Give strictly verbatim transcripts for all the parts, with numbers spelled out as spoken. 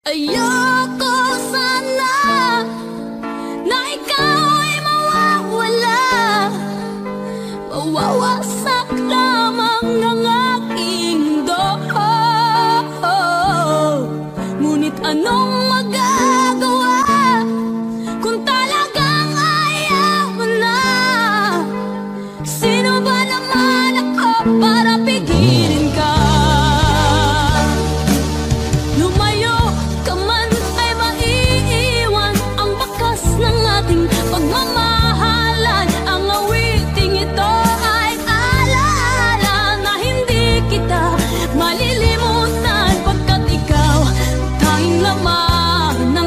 Ayoko sana na ikaw ay mawawala, mawawasak lamang ang aking mundo. Ngunit anong magagawa kung talagang ayaw mo na? Sino ba naman ako para pigilin ka? Pagmamahalan, ang awiting ito ay alaala na hindi kita malilimutan, pagkat ikaw tanging laman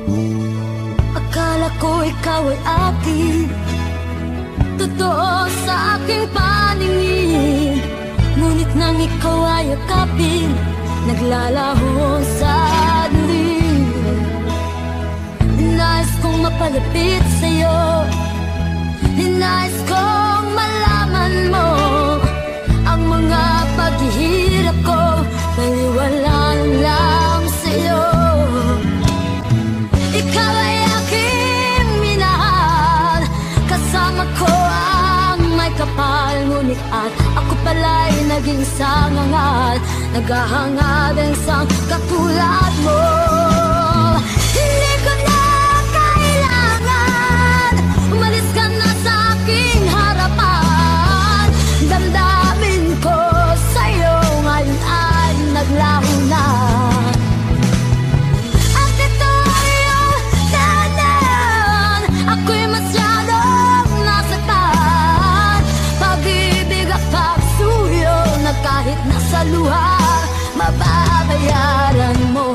Akala ko ikaw ay akin, totoo sa aking paningin. Ngunit nang ikaw ay akapin, naglalaho sa dilim. Nais kong mapalapit sa'yo, nais kong malaman mo ang mga paghihirap ko, baliwala lang sa'yo. Ikaw ay aking minahal, kasama ko ang may kapal. Ngunit at ako pala'y naging sangangal, naghahanga din sa katulad mo. Hindi ko na kailangan, umalis ka na sa aking harapan. Damdamin ko sa'yo ngayon ay naglaho na. At ito ay iyong danan, ako'y masyadong nasaktan. Pag-ibig at pagsuyo na kahit nasa luha, mababayaran mo.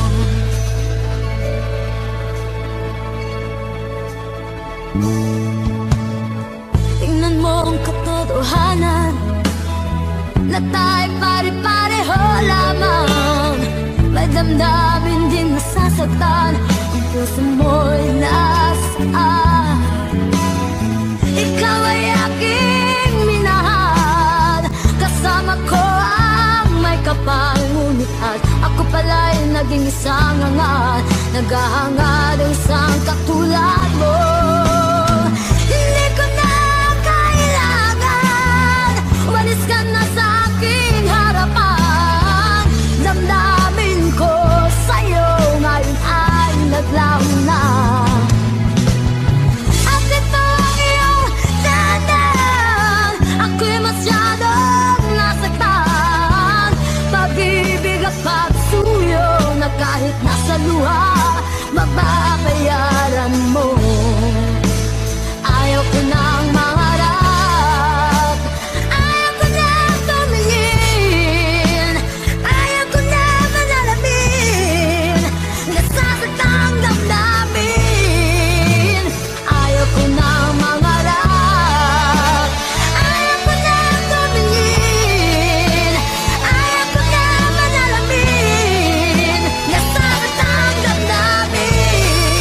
Tingnan mo ang katotohanan, na tayo pare-pareho lamang. May damdamin din nasasaktan, ang puso mo'y nasaan. Ikaw ay aking minahal, kasama ko ang may kapal. Ngunit at ako pala'y naging isang angal, naghahanga din sa katulad mo. Hindi ko na kailangan, umalis ka na sa aking harapan. Damdamin ko sa'yo ngayon ay naglaho na. At ito ang iyong danan, ako'y masyadong nasaktan. Pag-ibig at pagsuyo na kahit nasa luha, mababayaran mo. Ayaw ko nang mangarap, ayaw ko nang tumingin, ayaw ko nang manalamin, nasasaktan damdamin. Ayaw ko nang mangarap, ayaw ko nang tumingin, ayaw ko nang manalamin, nasasaktan damdamin.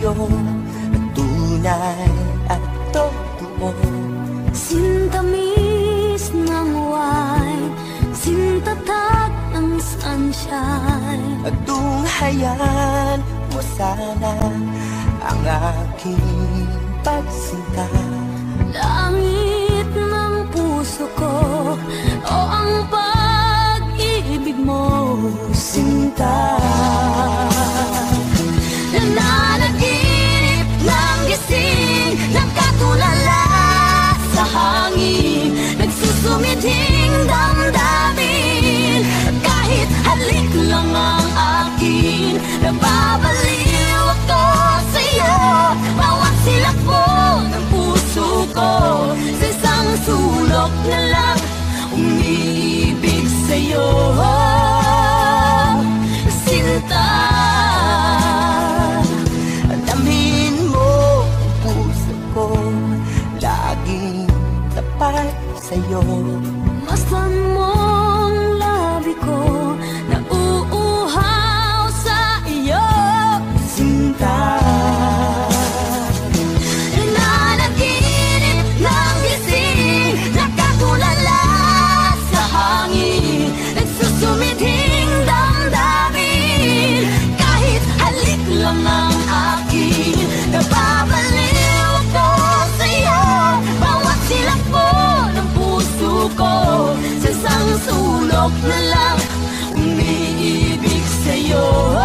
sa'yo, tunay at totoo. Sintamis ng wine, sintatag ng sunshine. At tunghayan mo sana ang aking pagsinta. Langit ng puso ko, o ang pag-ibig mo, sinta. Nananaginip ng gising, nagkatulala sa hangin, nagsusumidhing damdamin. Kahit halik lang ang akin, nababaliw ako sa'yo. Bawat silakbo ng puso ko, sa isang sulok na lang umiibig sa'yo. Sinta, Damhin mo ang puso ko, laging tapat sa'yo. masdan mong labi ko, nauuhaw sa iyo. Sinta, Nananaginip ng gising, nakatulala sa hangin, nagsusumidhing damdamin. Kahit halik lang ang akin, nababaliw ako sa'yo. Bawat silakbo ng puso ko, sa isang sulok na lang umiibig sa'yo.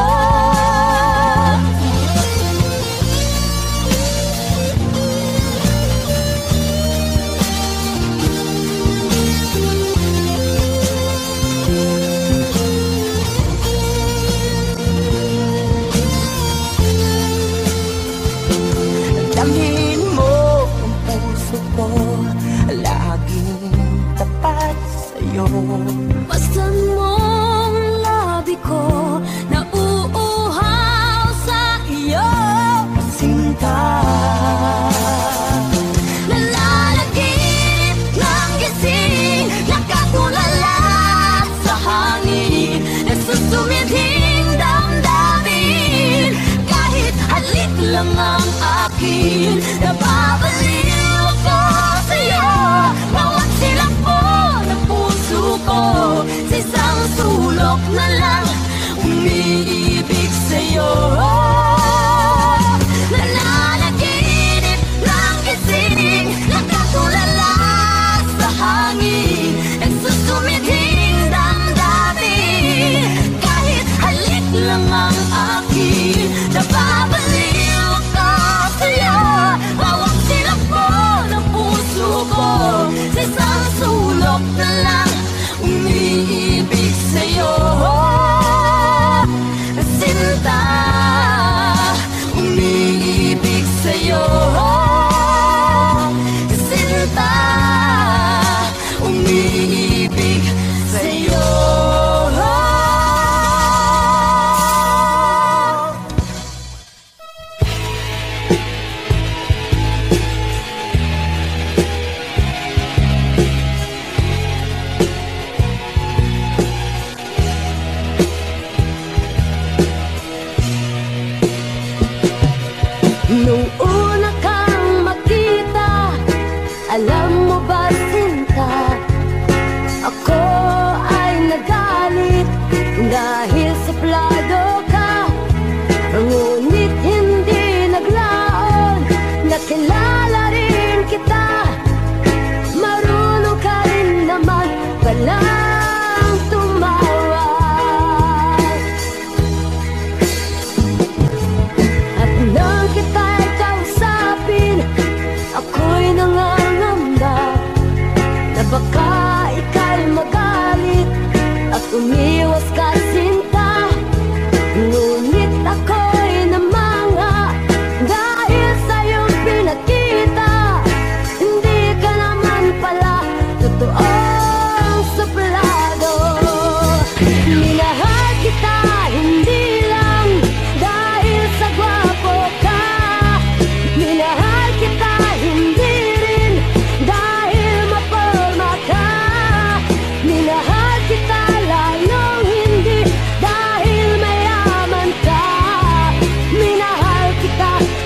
damhin mo ang puso ko, laging tapat sa'yo. Masdan mong labi ko, nauuhaw sa iyo. Sinta, Nananaginip ng gising, nakatulala sa hangin, nagsusumidhing damdamin. Kahit halik lang ang akin, nababaliw ako sa'yo. Bawat silakbo ng puso ko, sa isang sulok na lang umiibig sa'yo. Nananaginip ng gising, nakatulala sa hangin, nagsusumidhing damdamin. Kahit halik lang ang akin, nababaliw ako sa'yo. Bawat silakbo ng puso ko, sa isang sulok na lang umiibig sa'yo. Sinta, umiibig sa'yo. Sinta, umiibig sa'yo. Nung una kang makita, alam mo ba, sinta, ako ay nagalit dahil suplado ka. Ngunit hindi naglaon, nakilala rin kita. Marunong ka rin naman palang tumawag. At nang kita'y kausapin, ako'y nangangamba na baka ika'y magalit at umiwas ka, sinta. Ngunit ako'y namanga dahil sa iyong pinakita. Hindi ka naman pala totoong suplado. Minahal kita hindi lang dahil sa gwapo ka. Minahal kita hindi rin dahil mapalma ka. Minahal kita lalong hindi dahil mayaman ka. Minahal kita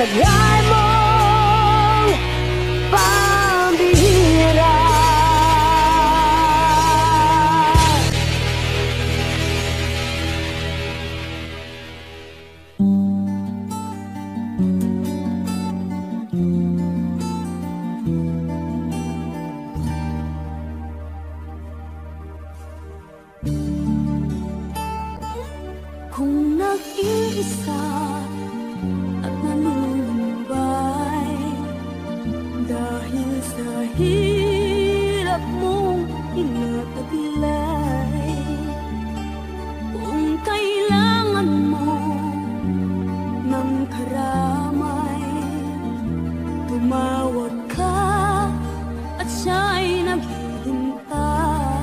taglay mong pambihira. Kung nag-iisa at nanunambay dahil sa hirap mong inataglay, kung kailangan mo ng karamay, tumawag ka at siya'y naghihintay.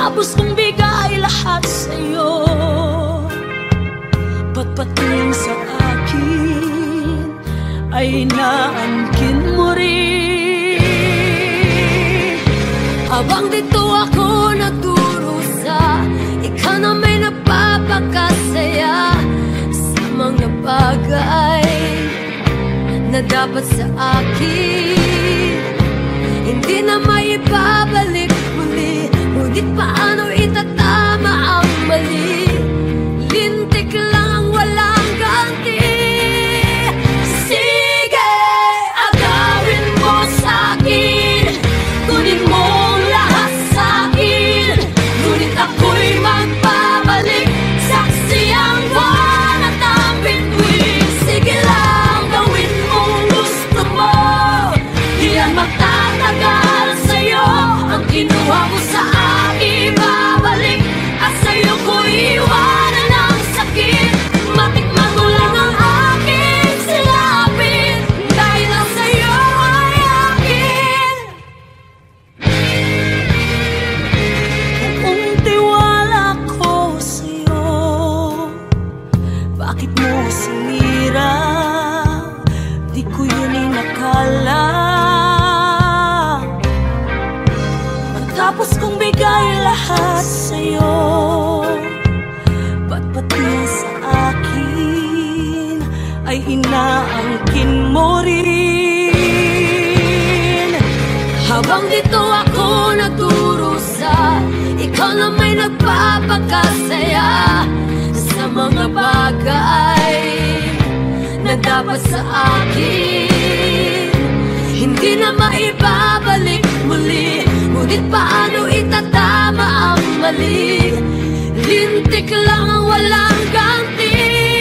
Matapos kong bigay lahat sa'yo, ba't pating sa akin ay inaangkin mo rin? Habang dito ako nagdurusa, ikaw na may napapakasaya sa mga bagay na dapat sa akin hindi na maibabalik muli. Ngunit paano itatama ang mali? Lintik lang ang walang ganti. Sige, agawin mo sa'kin, kunin mo ang lahat sa'kin, ngunit ako'y magbabalik. Saksi ang buwan at ang bituin. Sige lang, gawin mong gusto mo, diyan magtatagal sa'yo ang kinuha mo sa akin. Babalik at sa'yo ko iwanan ang sakit. Matikman mo lang ang aking silapin, dahil ang sa'yo ay akin. Kung tiwala ko sa'yo, bakit mo sinira? Di ko yun inakala. Matapos kong bigay lahat sa'yo, ba't pati sa akin ay inaangkin mo rin? Habang dito ako nagdurusa, ikaw na may nagpapakasaya sa mga bagay na dapat sa akin hindi na maibabalik muli. Ngunit paano itatama ang mali? Lintik lang ang walang ganti.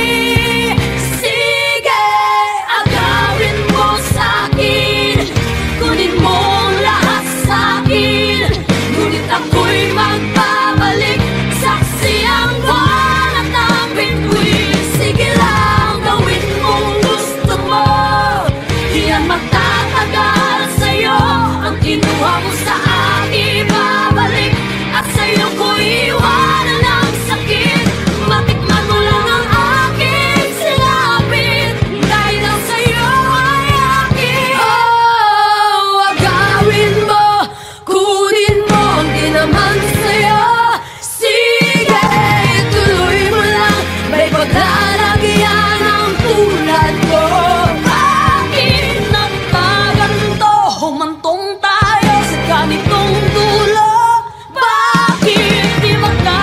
Sige, agawin mo sa'kin, kunin mo ang lahat sa'kin, ngunit ako'y magbabalik. Saksi ang buwan at ang bituin. Sige lang, gawin mong gusto mo, diyan magtatagal sa'yo ang kinuha mo sa akin. Babalik at sa'yo ko iwanan ang sakit. Matikman mo lang ang aking silapin, dahil ang sa'yo ay akin. Oh, agawin mo, kunin mo ang di naman sa'yo. Sige, tuloy mo lang, may paglalagyan ang tulad ko. Bakit nagkaganto? Humantong tayo sa ganitong dulo. Bakit di magka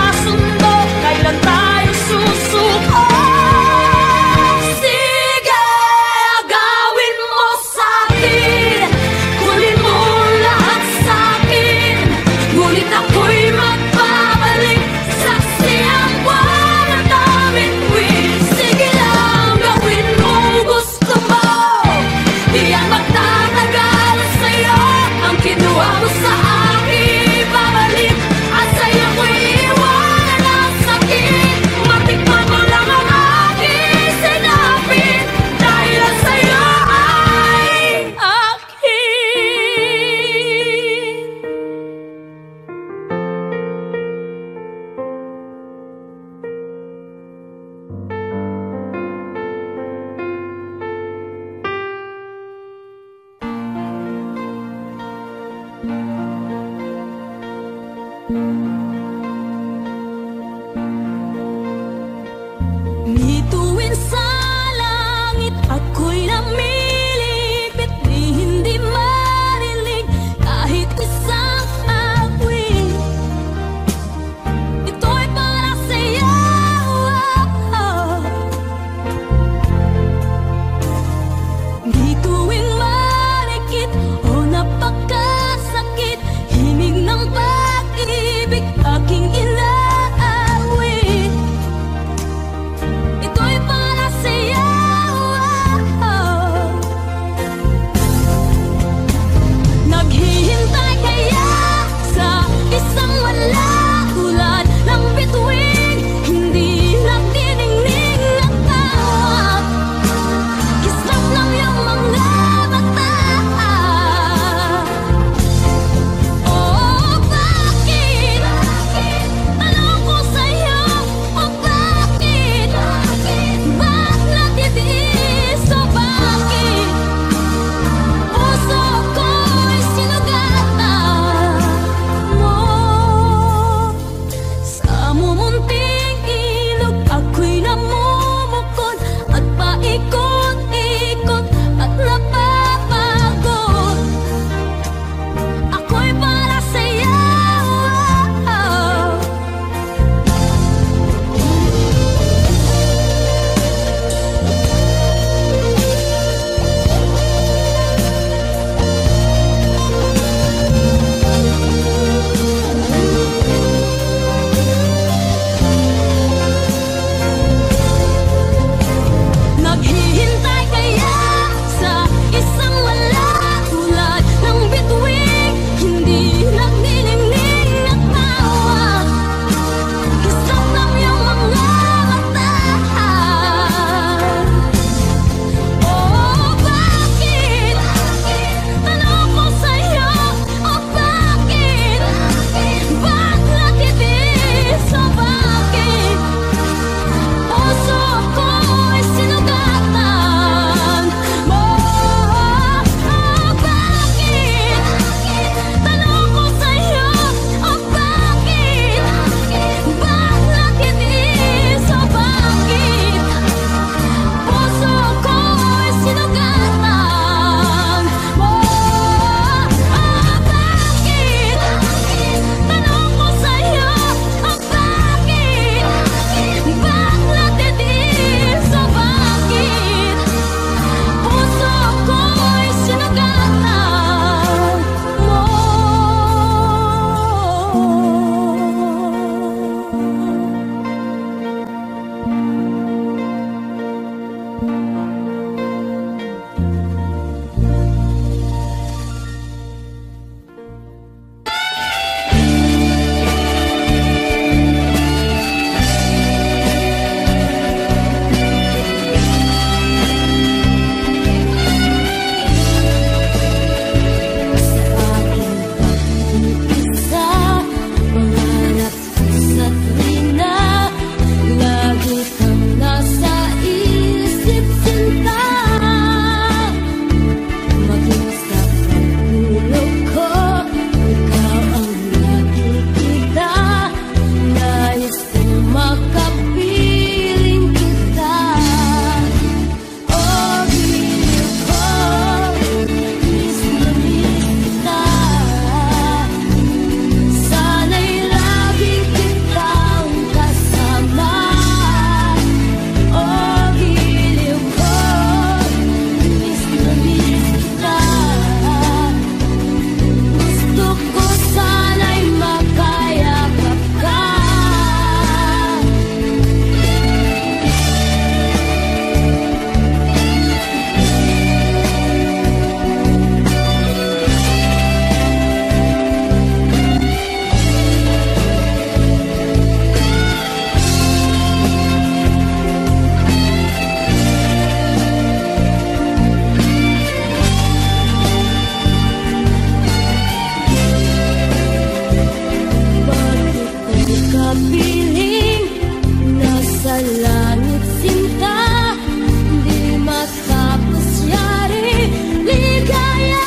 makapiling. Nasa langit sinta, di matapos yari ligaya.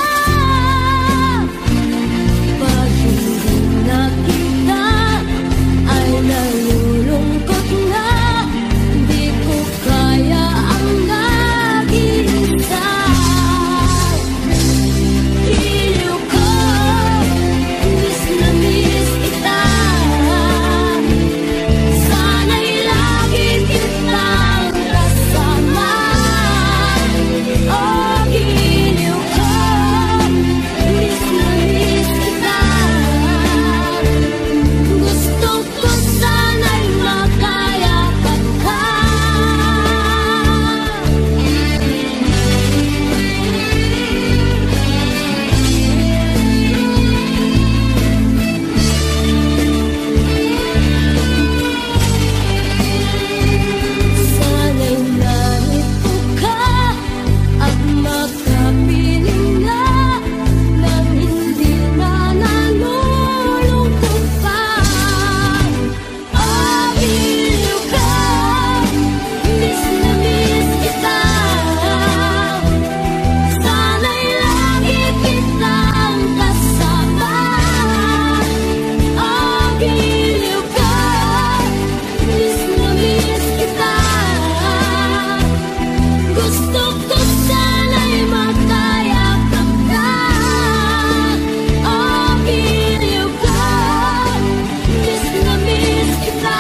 Pag hindi nakita ay nalulungkot na, di ko kaya ang nag-iisa. Iliw ko, miss na miss kita. Sana'y lagi kitang kasama. Oh, iliw ko, miss na miss kita. Gusto ko sana'y makayakap ka. Sana'y narito ka at makapiling na, nang hindi na nalulungkot pa. Oh, iliw ka, miss na miss kita. Sana'y lagi kitang kasama. Oh, iliw ka, miss na miss kita. Gusto ko sana'y makayakap ka. Oh, iliw ka, miss na miss kita.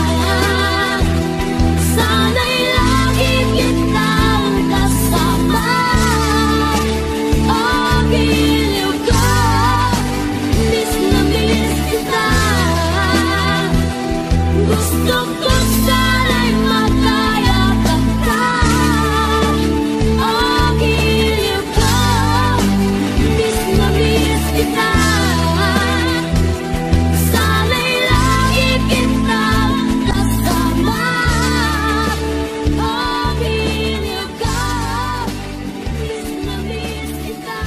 Sana'y lagi kitang kasama. Oh, iliw ka, miss na miss kita. Gusto ko sana'y makayakap ka. Oh, iliw ka, miss na miss kita. Sana'y lagi kitang kasama. Oh, iliw ka, miss na miss kita.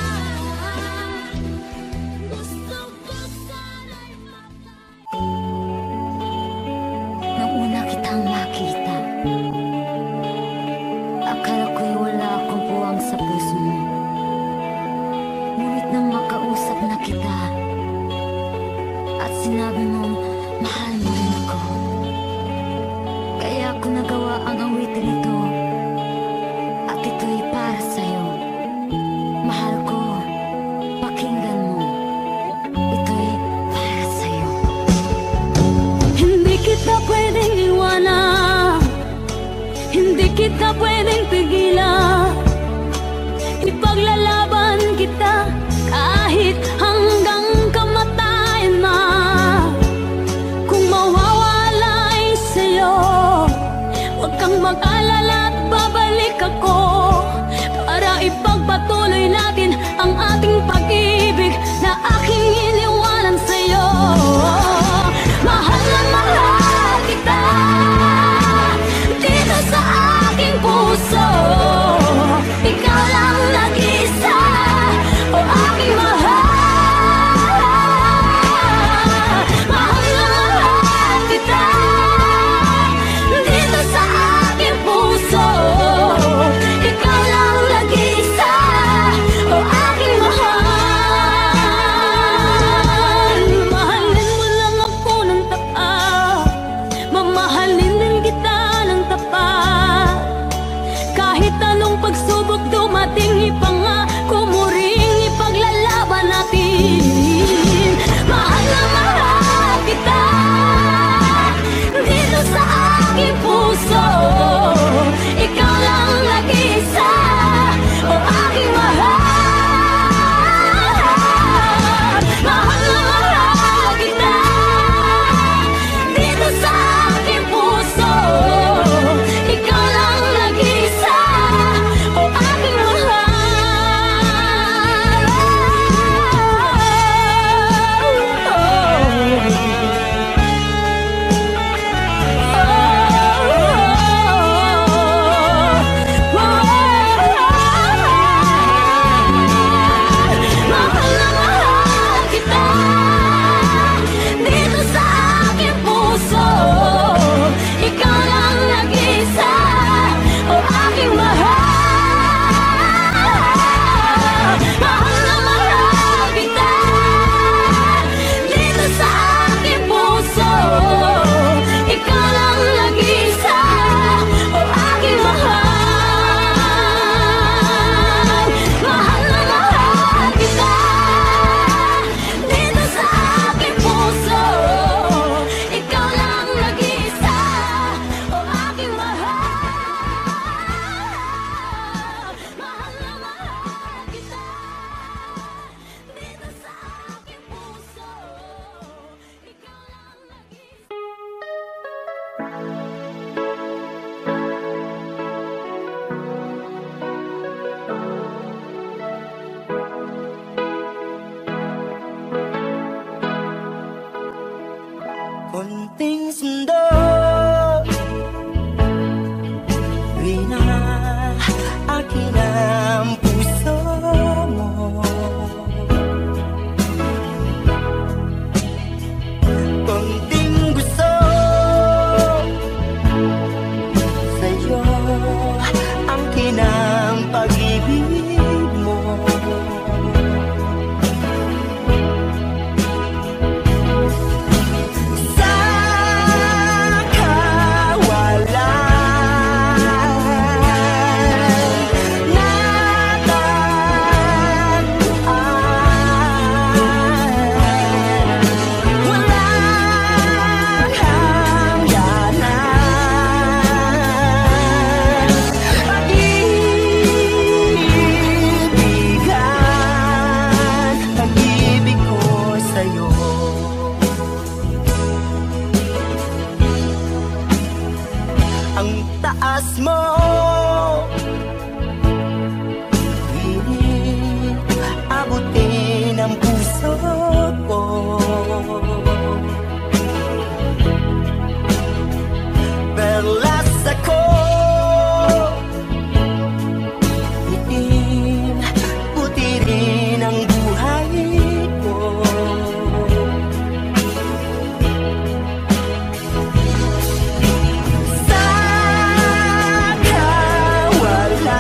Gusto ko sana'y makayakap. Nung una kitang makita, akala ko'y wala akong puwang sa puso mo. Ngunit nang makausap na kita at sinabi mong mahal mo rin ako, kaya ako nagawa ang awitin ito. At ito'y para sa'yo. Mahal ko, pakinggan mo. Ito'y para sa'yo. Hindi kita pwedeng iwanan, hindi kita pwedeng pigilan. Ipaglalaban kita kahit hanggang kamatayan na. Kung mawawala ay sa'yo, huwag kang mag-alala. konting sundo, Rina, akin ang puso mo. Konting gusto sa'yo, ang kinang pag-ibig mo. Sa ang taas mo, pilit abutin ang puso ko. Perlas ako, itim, puti rin ang buhay ko. Sa kawala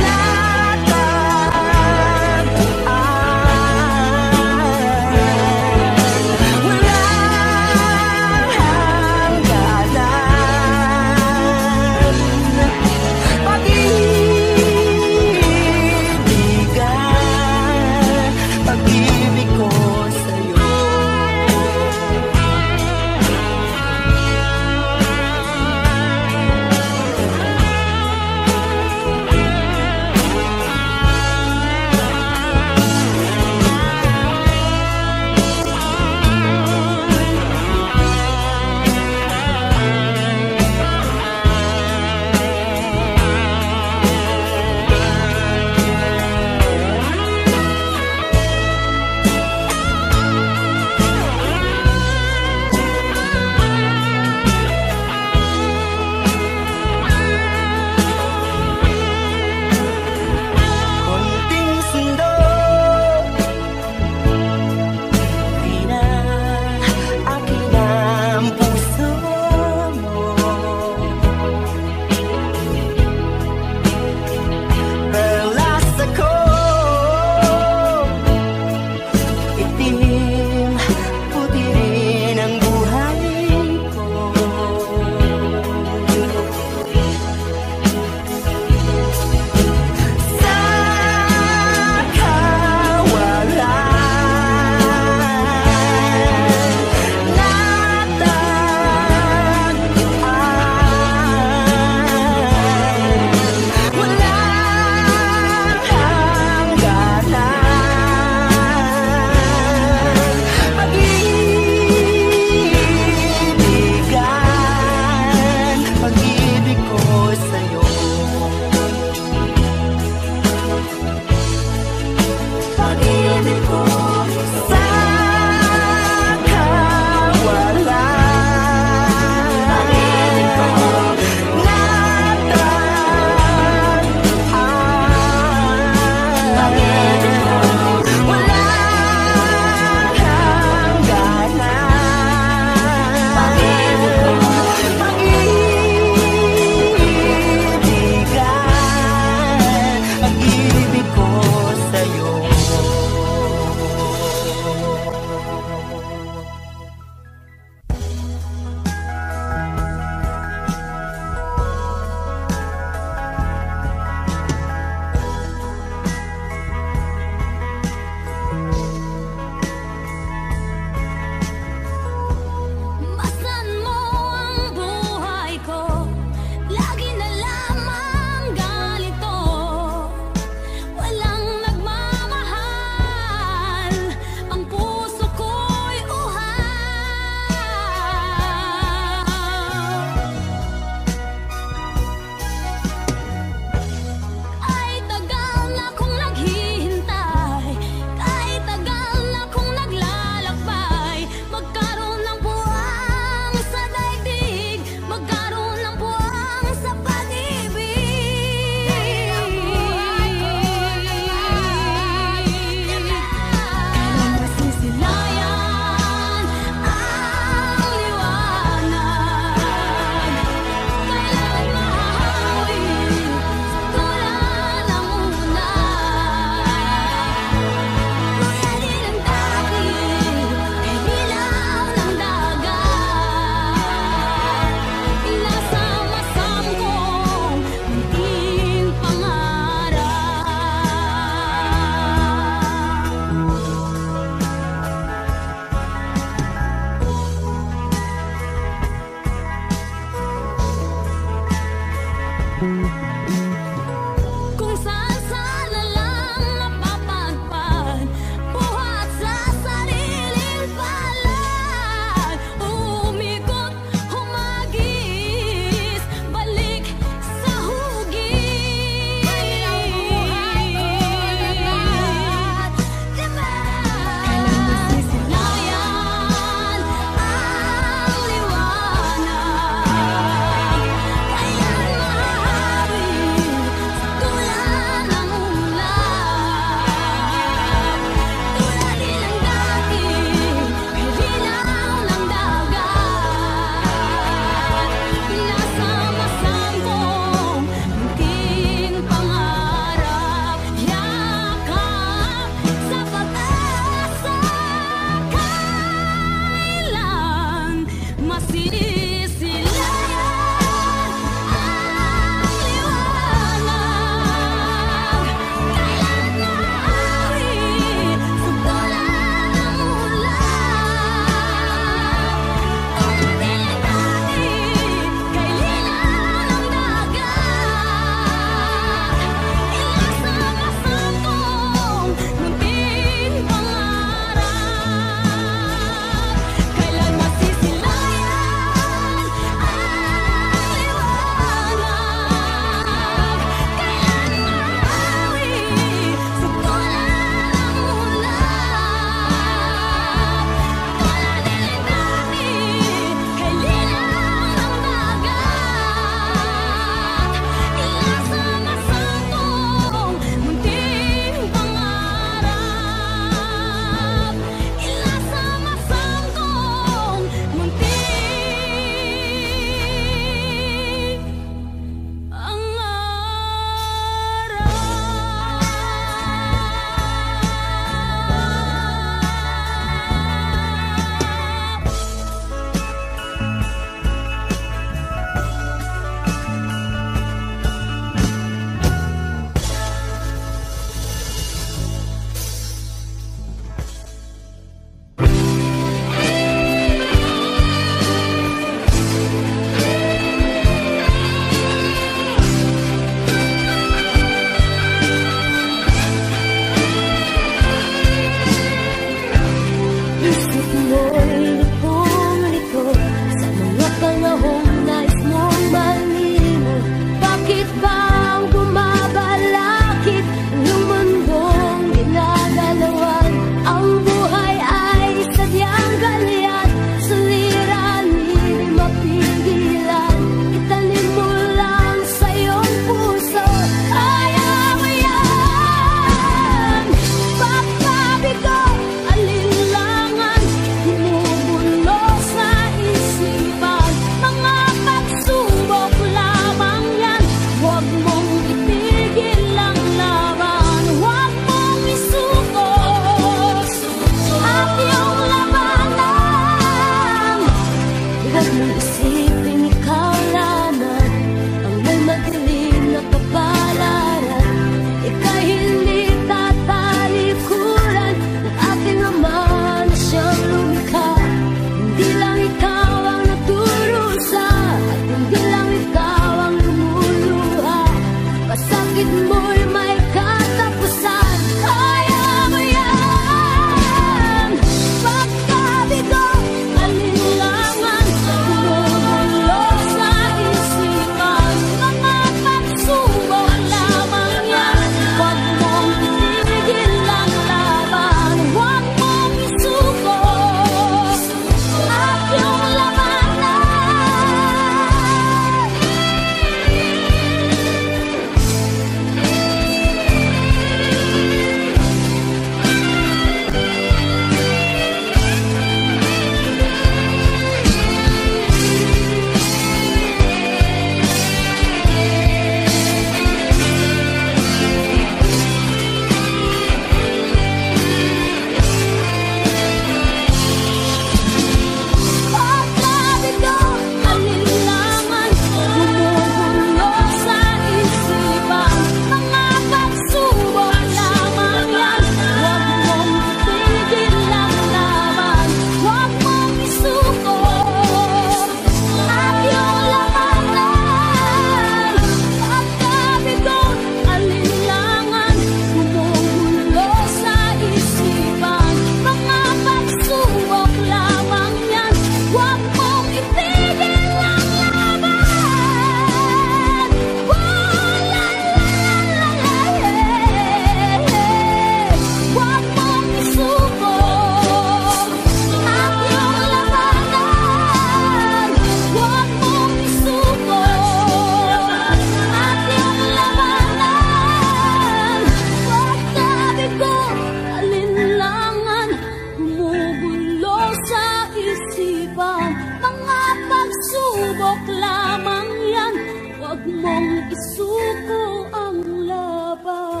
mong isuko ang laban.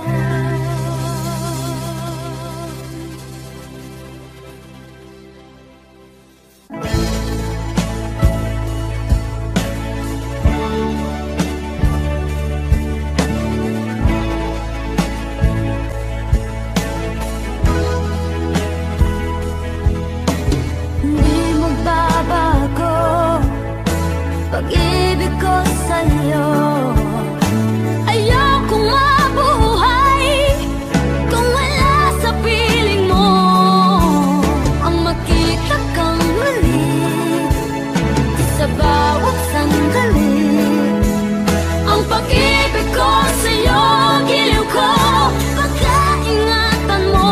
Pag-ibig ko sa'yo, ayokong mabuhay kung wala sa piling mo ang makita kang muli sa bawat sandali. Ang pag-ibig ko sa'yo, giliw ko, pagkaingatan mo,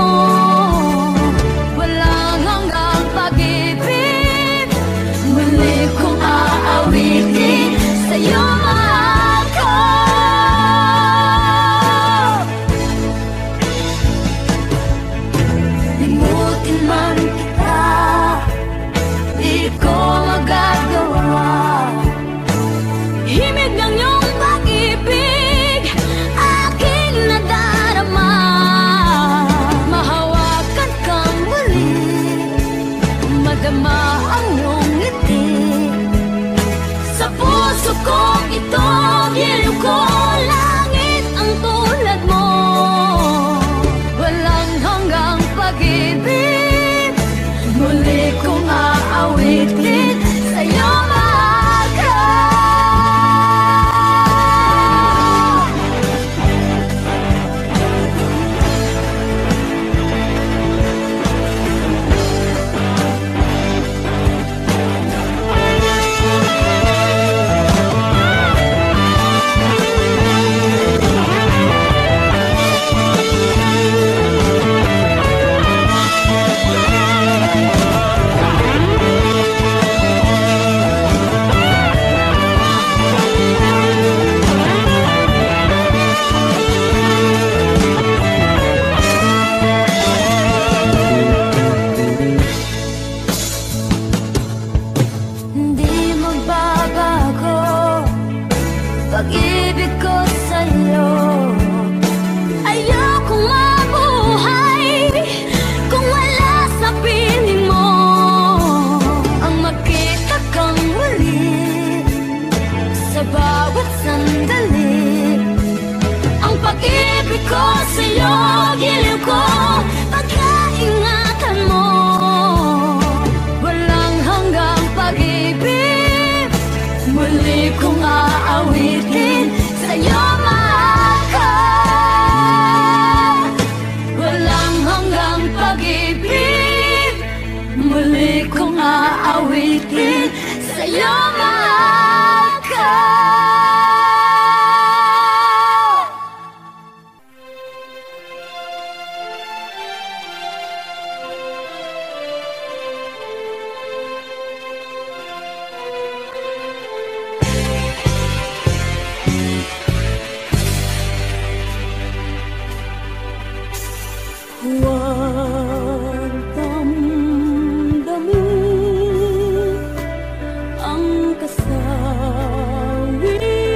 walang hanggang pag-ibig, muli kong aawitin sa'yo, mahal ko. Limutin man kita, di ko magagawa. Himig ng iyong pag-ibig, aking nadarama. Mahawakan kang muli, madama ang iyong ngiti. Sa puso kong ito, giliw ko, langit ang tulad mo. Walang hanggang pag-ibig, muli kong aawitin sa'yo, mahal ko. Hindi magbabago pag-ibig ko sa'yo. Ayokong mabuhay kung wala sa piling mo ang makita kang muli sa bawat sandali. Ang pag-ibig ko sa'yo, giliw ko, pagkaingatan mo, walang hanggang pag-ibig, muli kong aawitin sa'yo, mahal ko. Walang hanggang pag-ibig, muli kong aawitin sa'yo, mahal ko. Huwag damdamin ang kasawi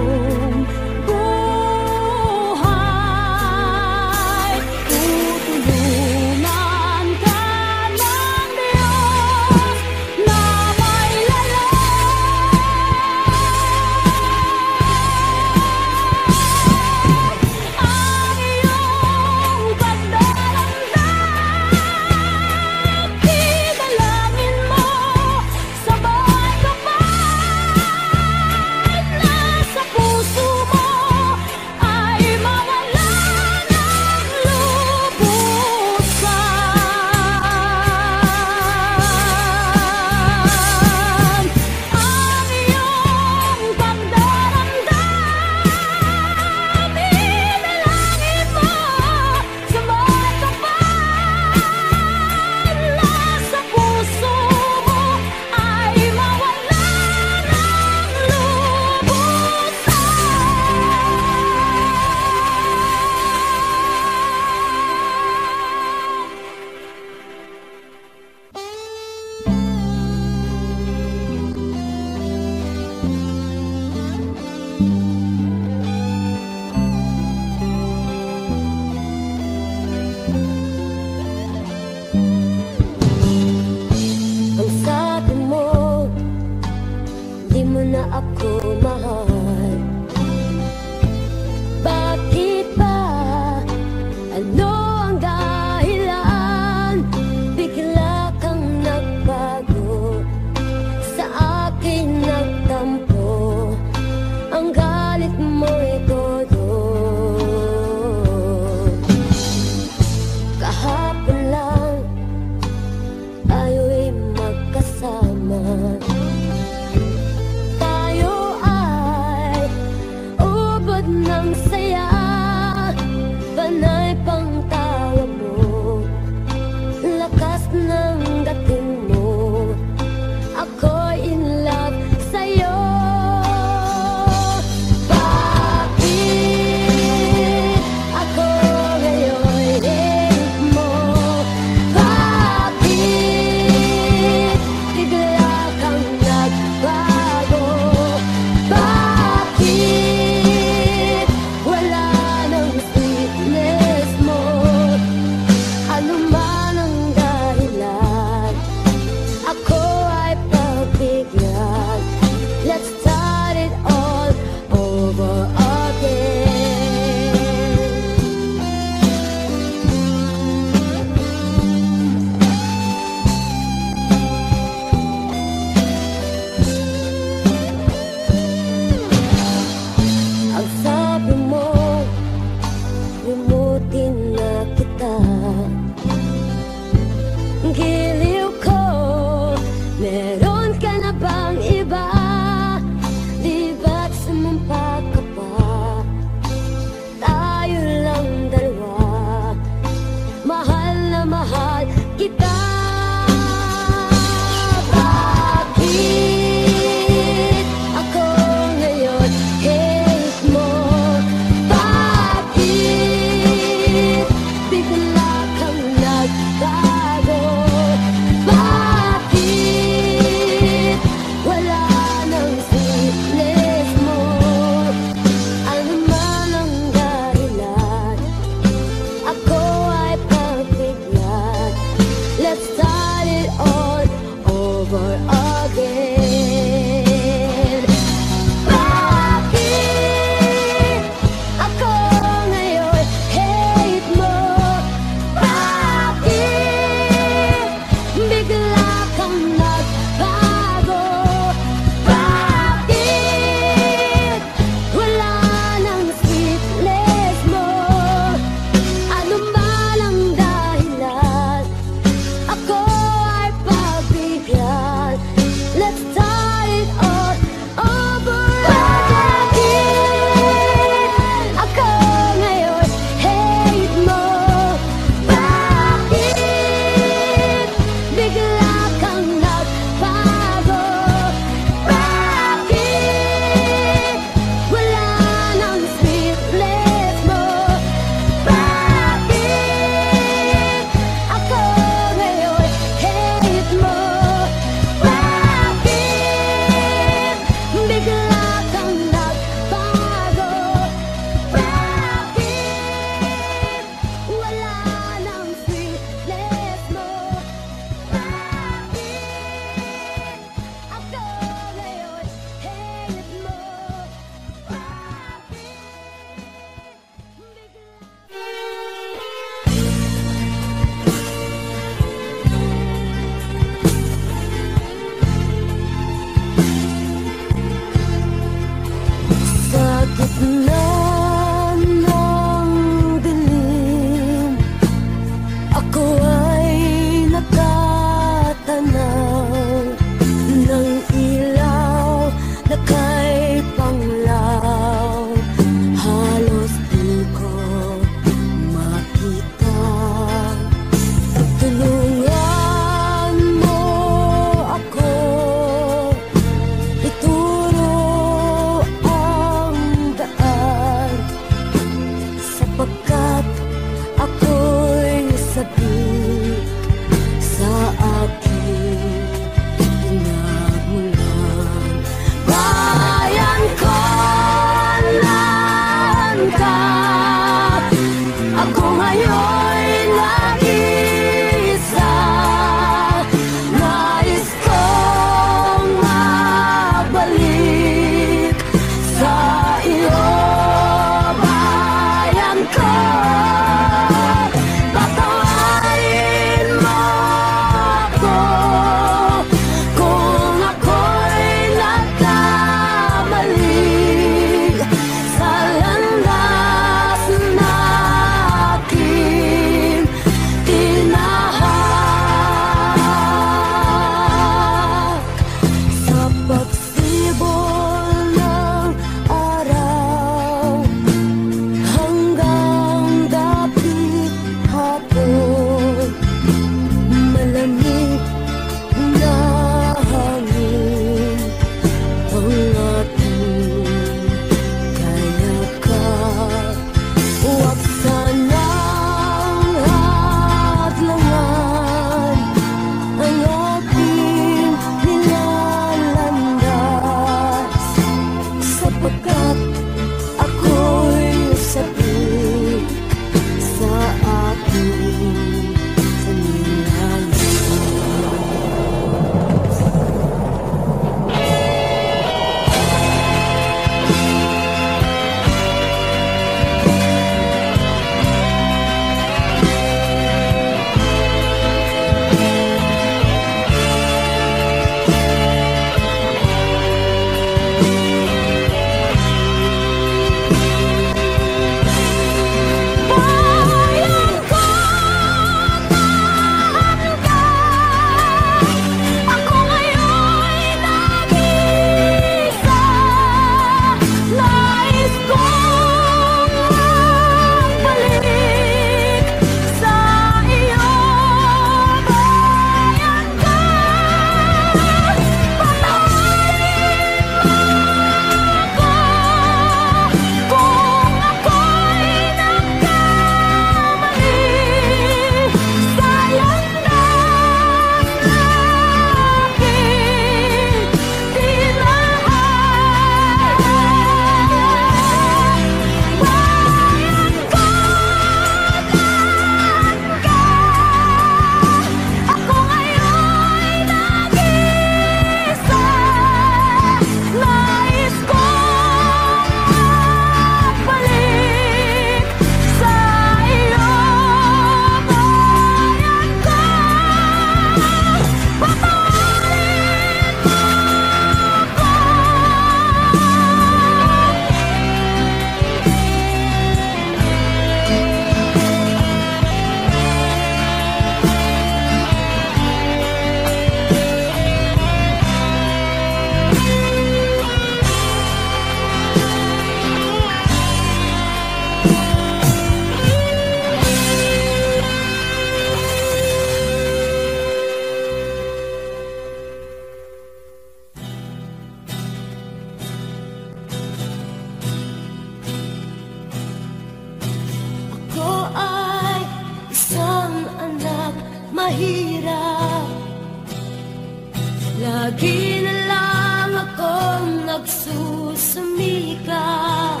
Lagi na lang akong nagsusumikap.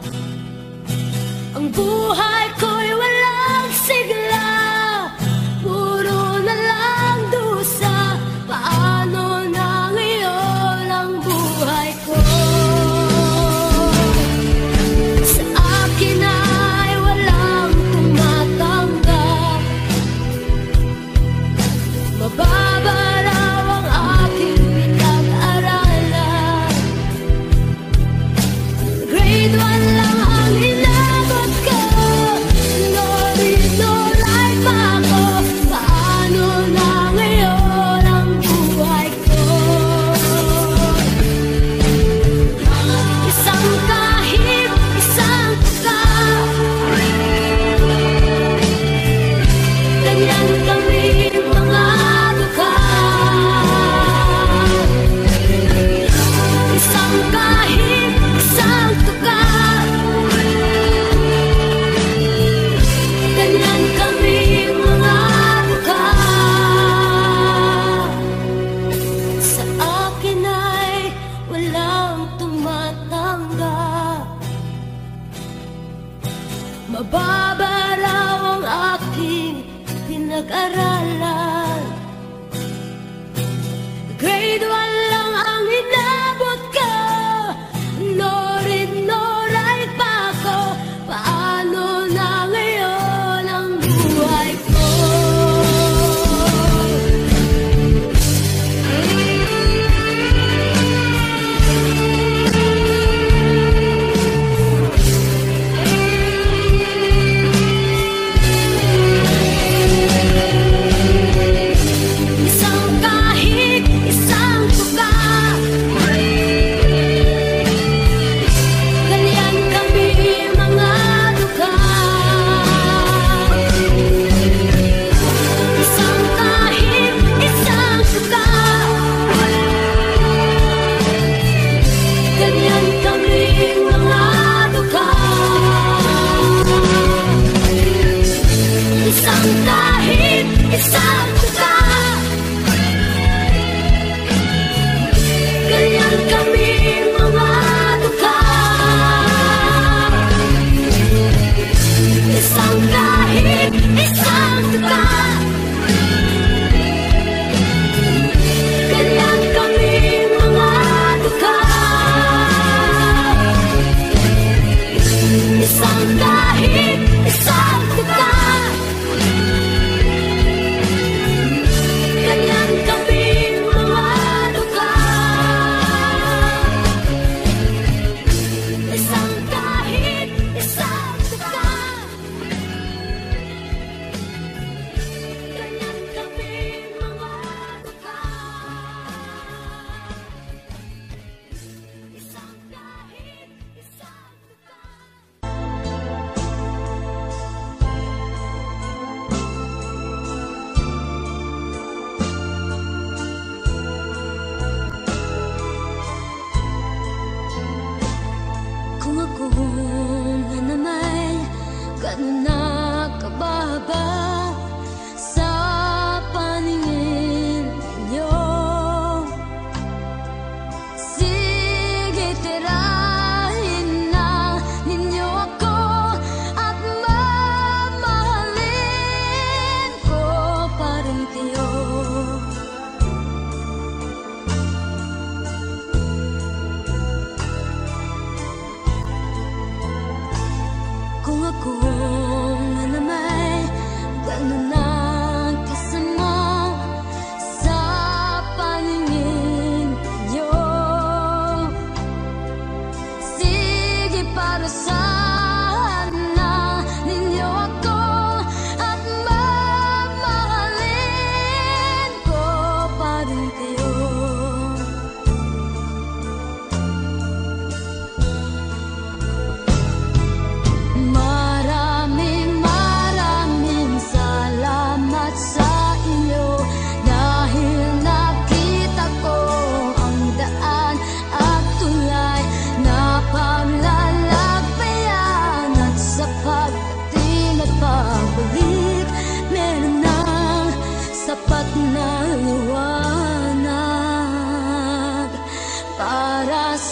Ang buhay ko'y walang sigla, puro na lang dusa. Paano na ngayon ang buhay ko? Sa akin ay walang tumatanggap. Mababa raw ang aking pinag-aralan. Grade one lang ang inabot ko.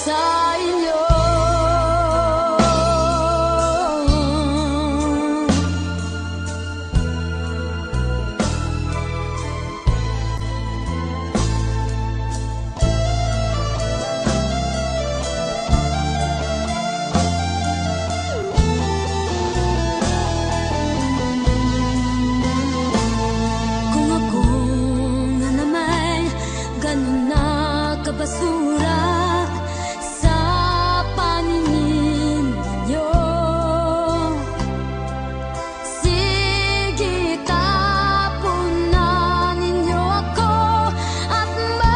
sa inyo. Kung ako nga naman ganun na kabasura sa paningin ninyo, sige tapunan ninyo ako at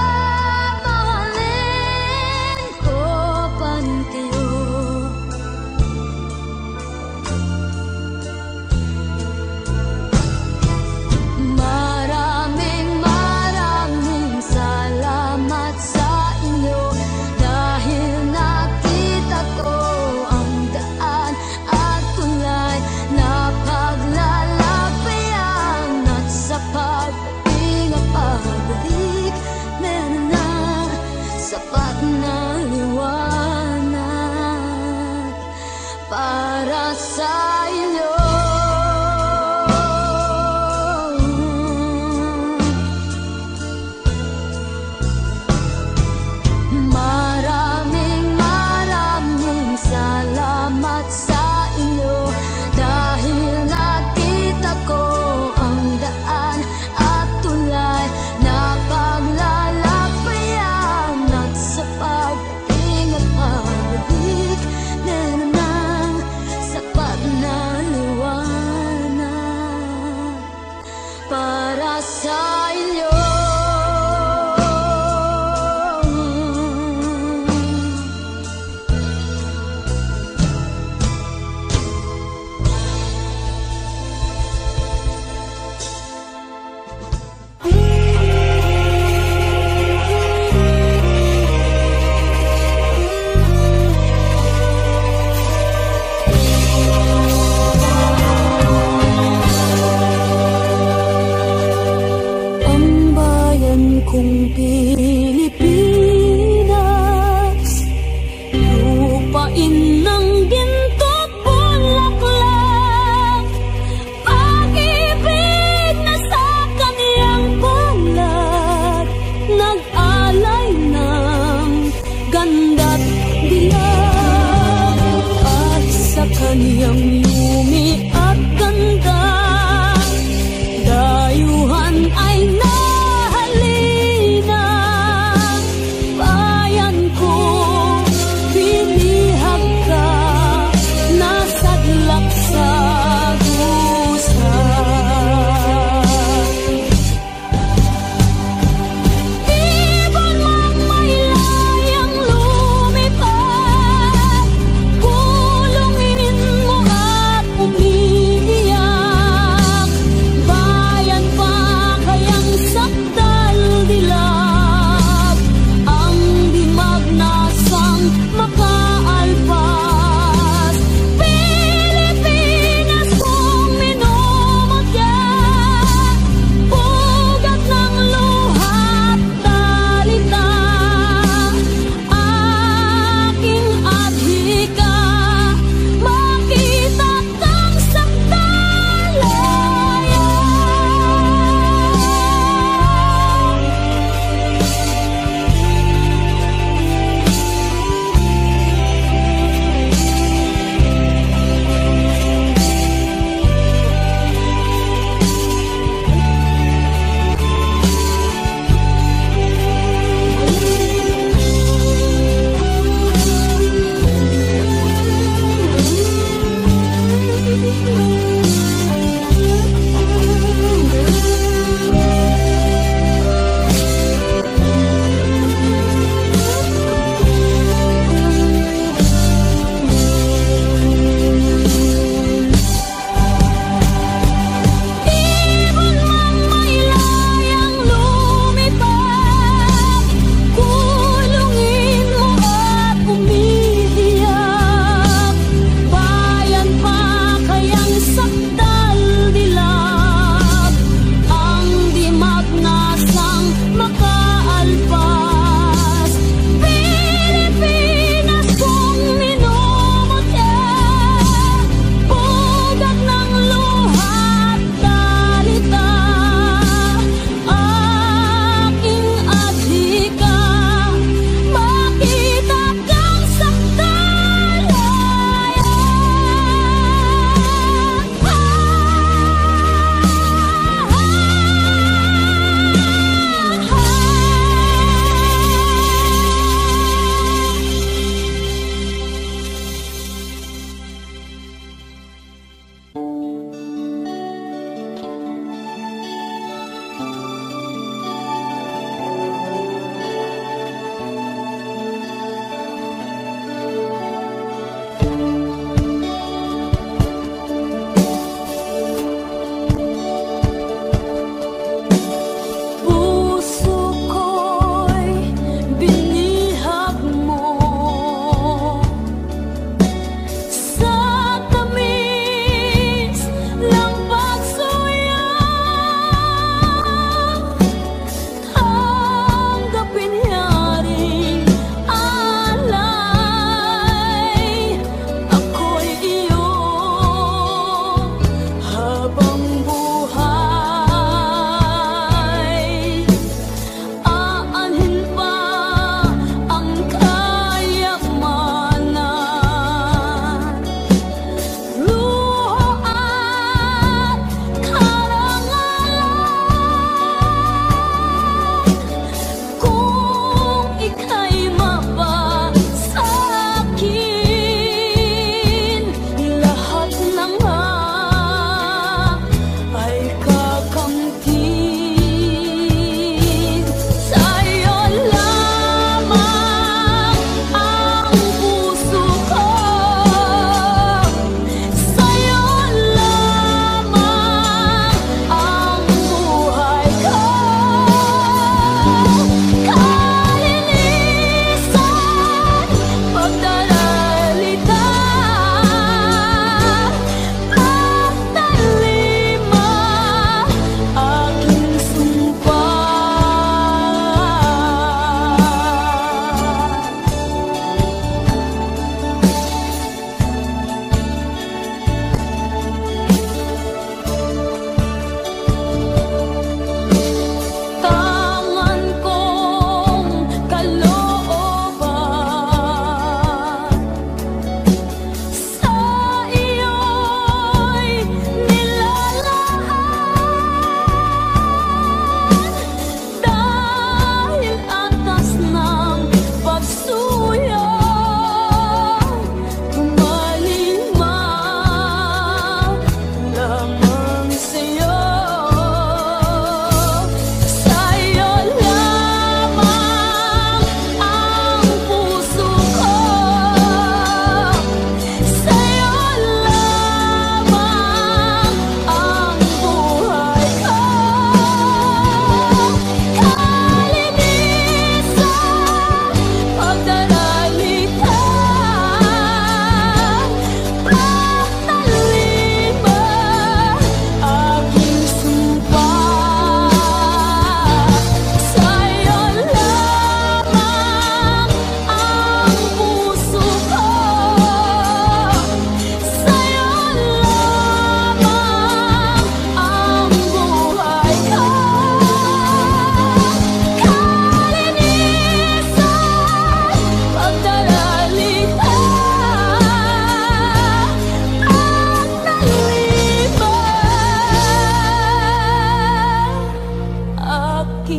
mamahalin ko pa rin kayo. Maraming maraming salamat sa inyo dahil nakita ko ang daan at tulay na paglalabayan, at sa pagdating at pagbalik meron na sapat na liwanag para sa inyo. Maraming maraming salamat sa inyo dahil nakita ko ang daan at tulay na paglalabayan, at sa pagdating at pagbalik meron ng sapat na liwanag para sa inyo. Ang bayan kong Pilipinas, lupain ng ginto't bulaklak, pag-ibig na sa kaniyang bulag, nag-alay ng ganda't dilag, at sa kaniyang yumi at ganda, dayuhan ay nahalina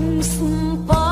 aking sumpa.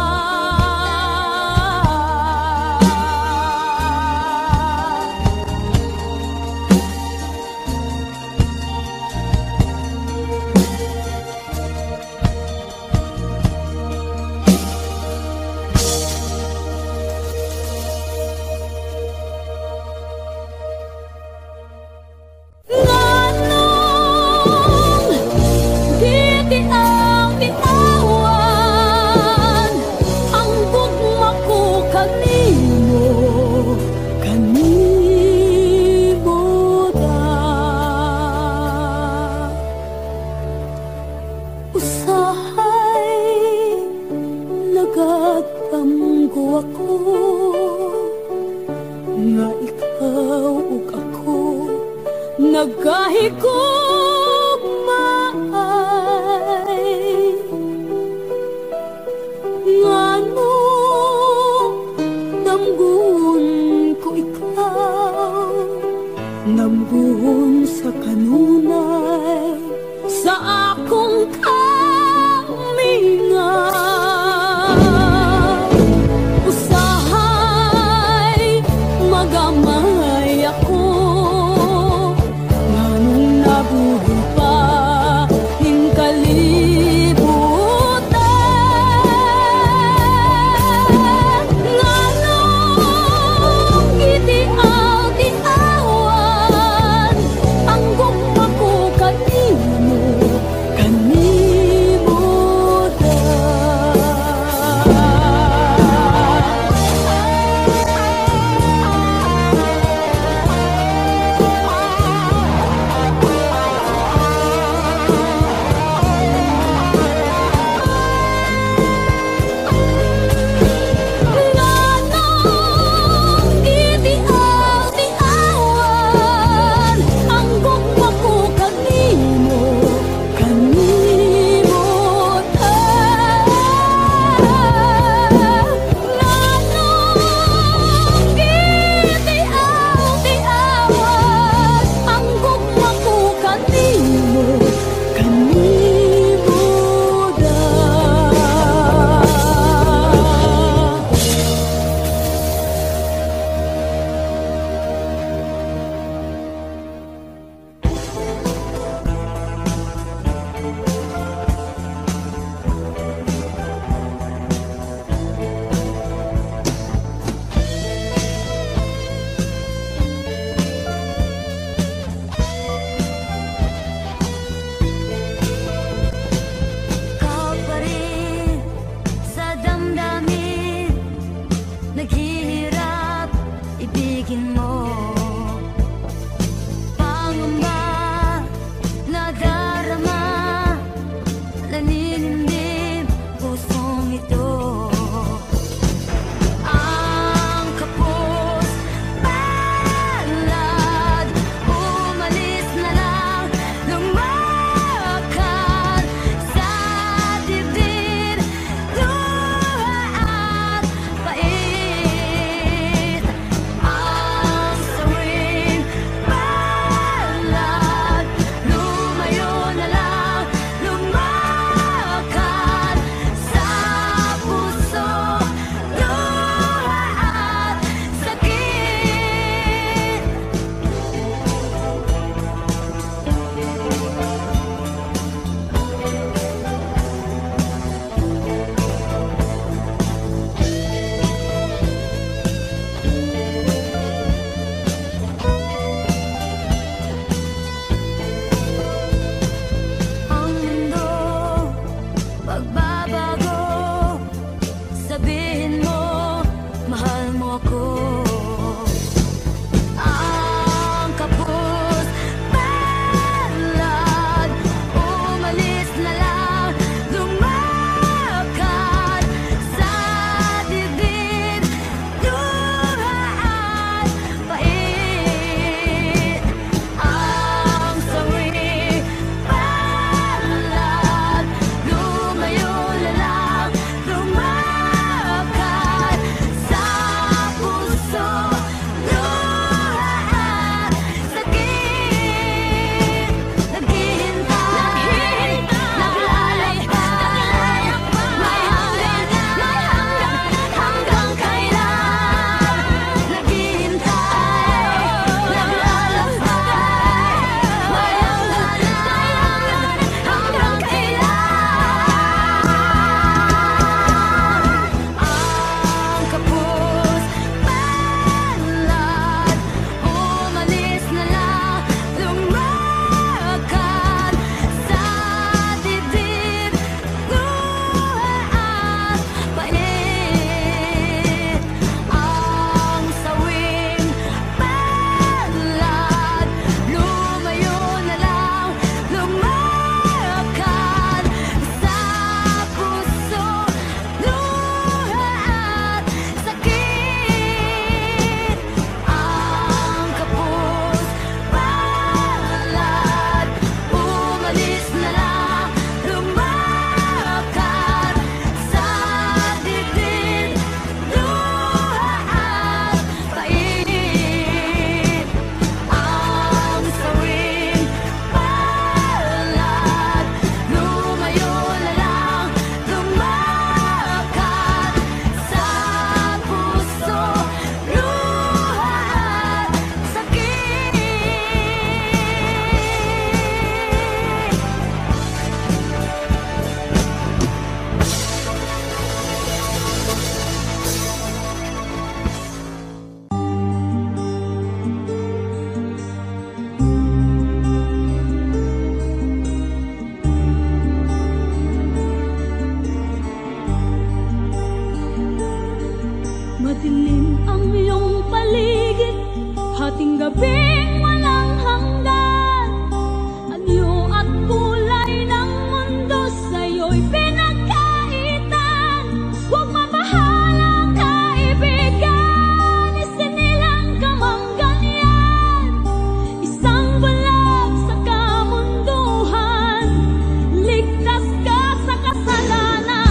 Magamay ako, nganong nabuhay Madilim ang iyong paligid, hating gabing walang hanggan. Anyo at kulay ng mundo sa'yo'y pinagkaitan. Huwag mabahala kaibigan, isinilang ka mang ganyan. Isang bulag sa kamunduhan, ligtas ka sa kasalanan.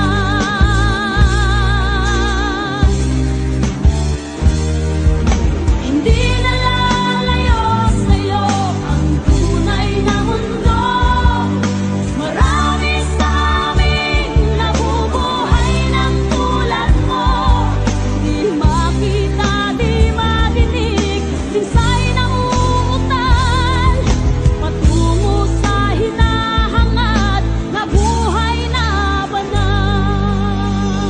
Hindi na lalayo sa'yo ang tunay na mundo. Marami sa amin nabubuhay ng tulad mo. Di makita, di madinig, minsay nangungutan, patungo sa hinahangad na buhay na banal.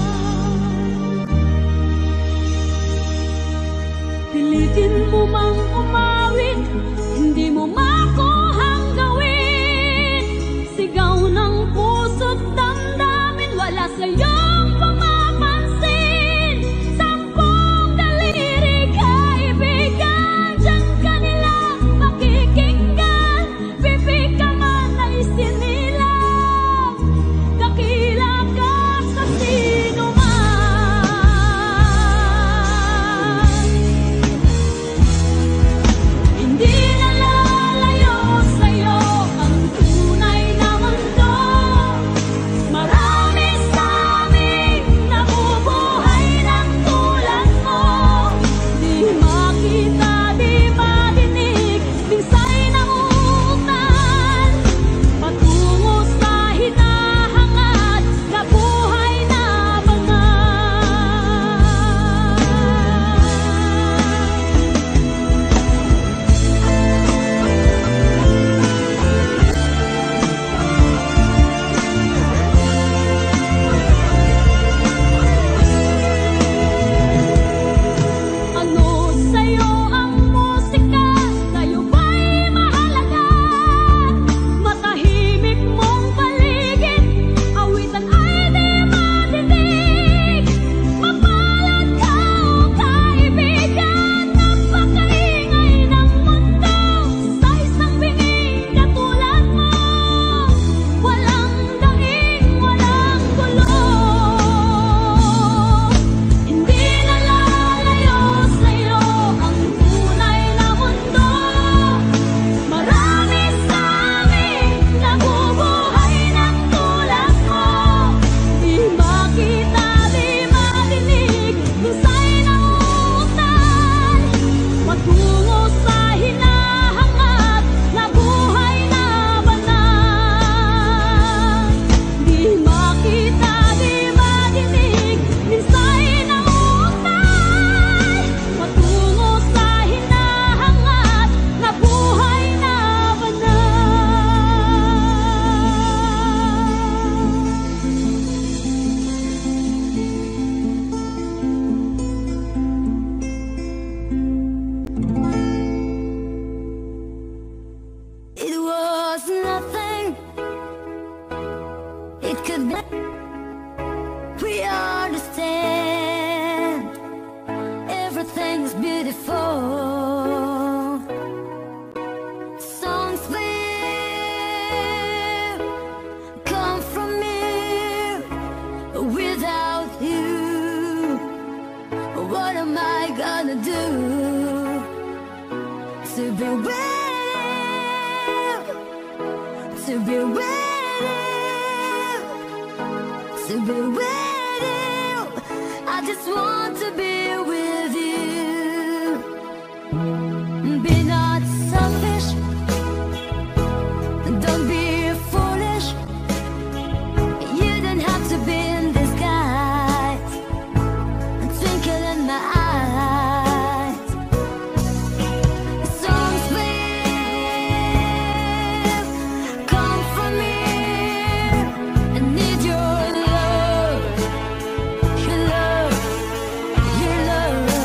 Pilitin mo mang umawit, hindi mo makuhang gawin. Sigaw ng puso't damdamin, wala sa'yong pumapansin. Sampung daliri kaibigan, diyan ka nila pakikinggan. Bibig ka man ay sinilang, dakila ka sa sino man. Hindi na lalayo sa'yo ang tunay na mundo. Marami sa amin nabubuhay ng tulad mo. Di makita, di madinig, minsay nangungutan, patungo sa hinahangad na buhay na banal. Ano sa'yo ang musika? Sa'yo ba'y mahalaga? Matahimik mong paligid, awitan ay di madidig. Mapalad ka o kaibigan, napakaingay ng mundo. Sa isang binging katulad mo, walang daing, walang gulo. Hindi na lalayo sa'yo ang tunay na mundo. Marami sa amin nabubuhay ng tulad mo. Di makita, di madinig, minsay nangungutan, patungo sa hinahangad na buhay na banal. Di makita, di madinig, minsay nangungutan, patungo sa hinahangad na buhay na banal. It was nothing, it could be. We understand everything's beautiful. Songs will come from me without you. What am I gonna do to be with you? To be with you, to be with you. I just want to be with you. Be not selfish, don't be foolish. You don't have to be in disguise, twinkle in my eyes. Songs will come from me. I need your love, your love, your love.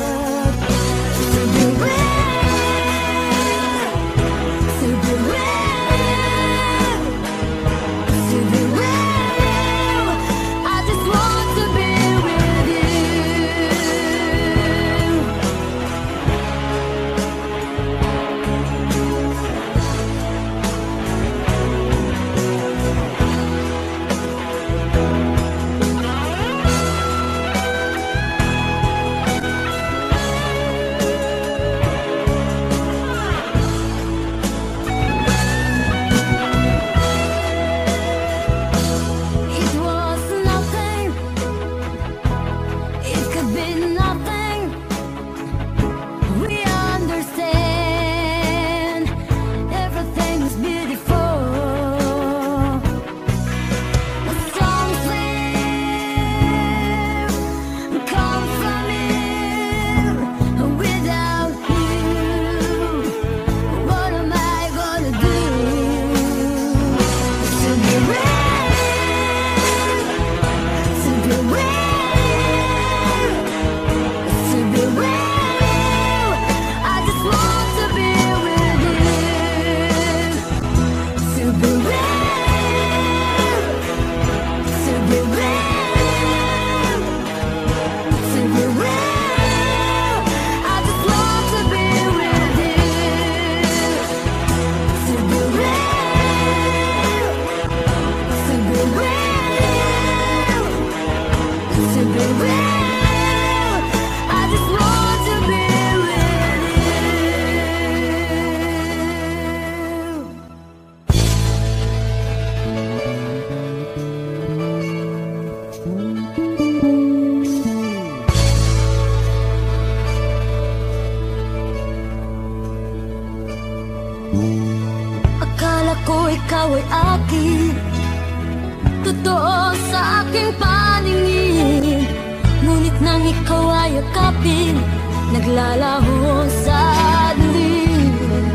ay akin. Totoo sa aking paningin, ngunit nang ikaw ay yakapin, naglalaho sa dilim.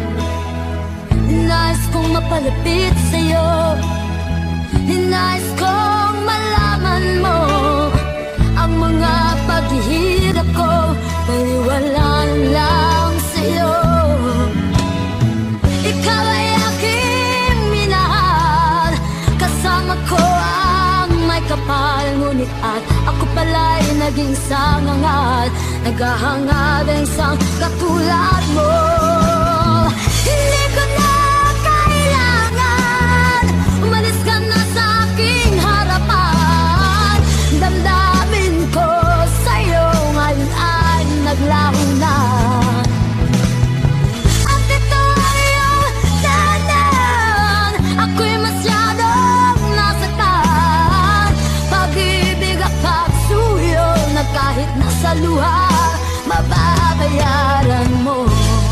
Nais kong mapalapit sa'yo, nais kong malaman mo ang mga paghihirap ko, paliwalaan lang sa'yo. Ikaw ay aking minahal, kasama ko ang may kapal, ngunit at ako pala'y naging sangangal, naghahangad ang isang katulad mo. Hindi ko na kailangan, umalis ka na sa aking harapan. Damdamin ko sa'yo ngayon ay naglaho na, at ito ang iyong danan. Ako'y masyadong nasaktan, pag-ibig at pagsuyo na kahit nasa luha, mababayaran mo.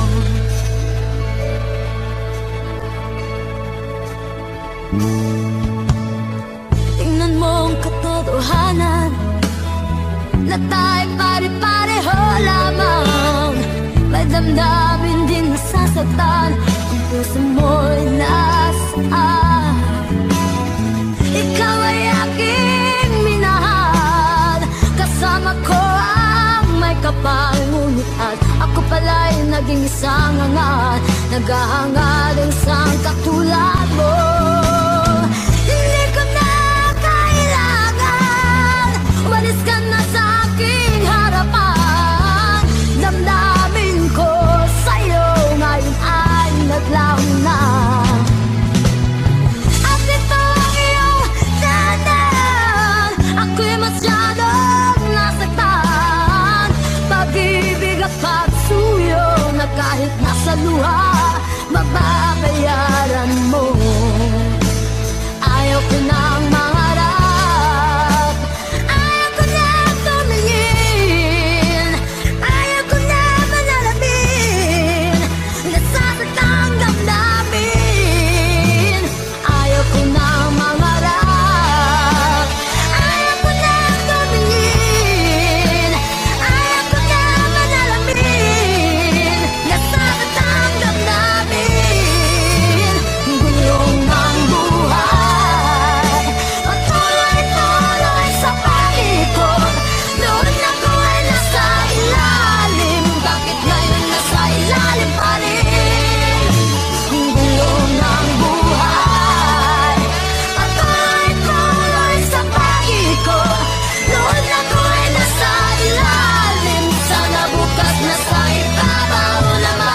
Tingnan mo ang katotohanan, na tayo pare-pareho lamang. May damdamin din nasasaktan, ang puso mo'y nasaan. Ikaw ay aking minahal, kasama ko ang may kapal, ngunit at ako pala'y naging isang hangal, naghahangad ang isang katulad mo. Hindi ko na kailangan, umalis ka na sa aking harapan. Damdamin ko sa'yo ngayon ay naglaho na, at ito ang iyong danan. Ako'y masyadong nasaktan, pag-ibig at pagsuyo na kahit nasa luha, mababayaran mo. Ayaw ko nang mangarap, ayaw ko na tumingin, ayaw ko na manalapin, nasasaktan damdamin. Ayaw ko nang mangarap, ayaw ko na tumingin, ayaw ko na manalapin, nasasaktan damdamin. Gulong ng buhay, patuloy-tuloy sa pag-ikot, noon ako ay nasa ilalim, bakit ngayon nasa ilalim pa rin? Gulong ng buhay, patuloy-tuloy sa pag-ikot, noon ako ay nasa ilalim, sana bukas nasa ibabaw naman.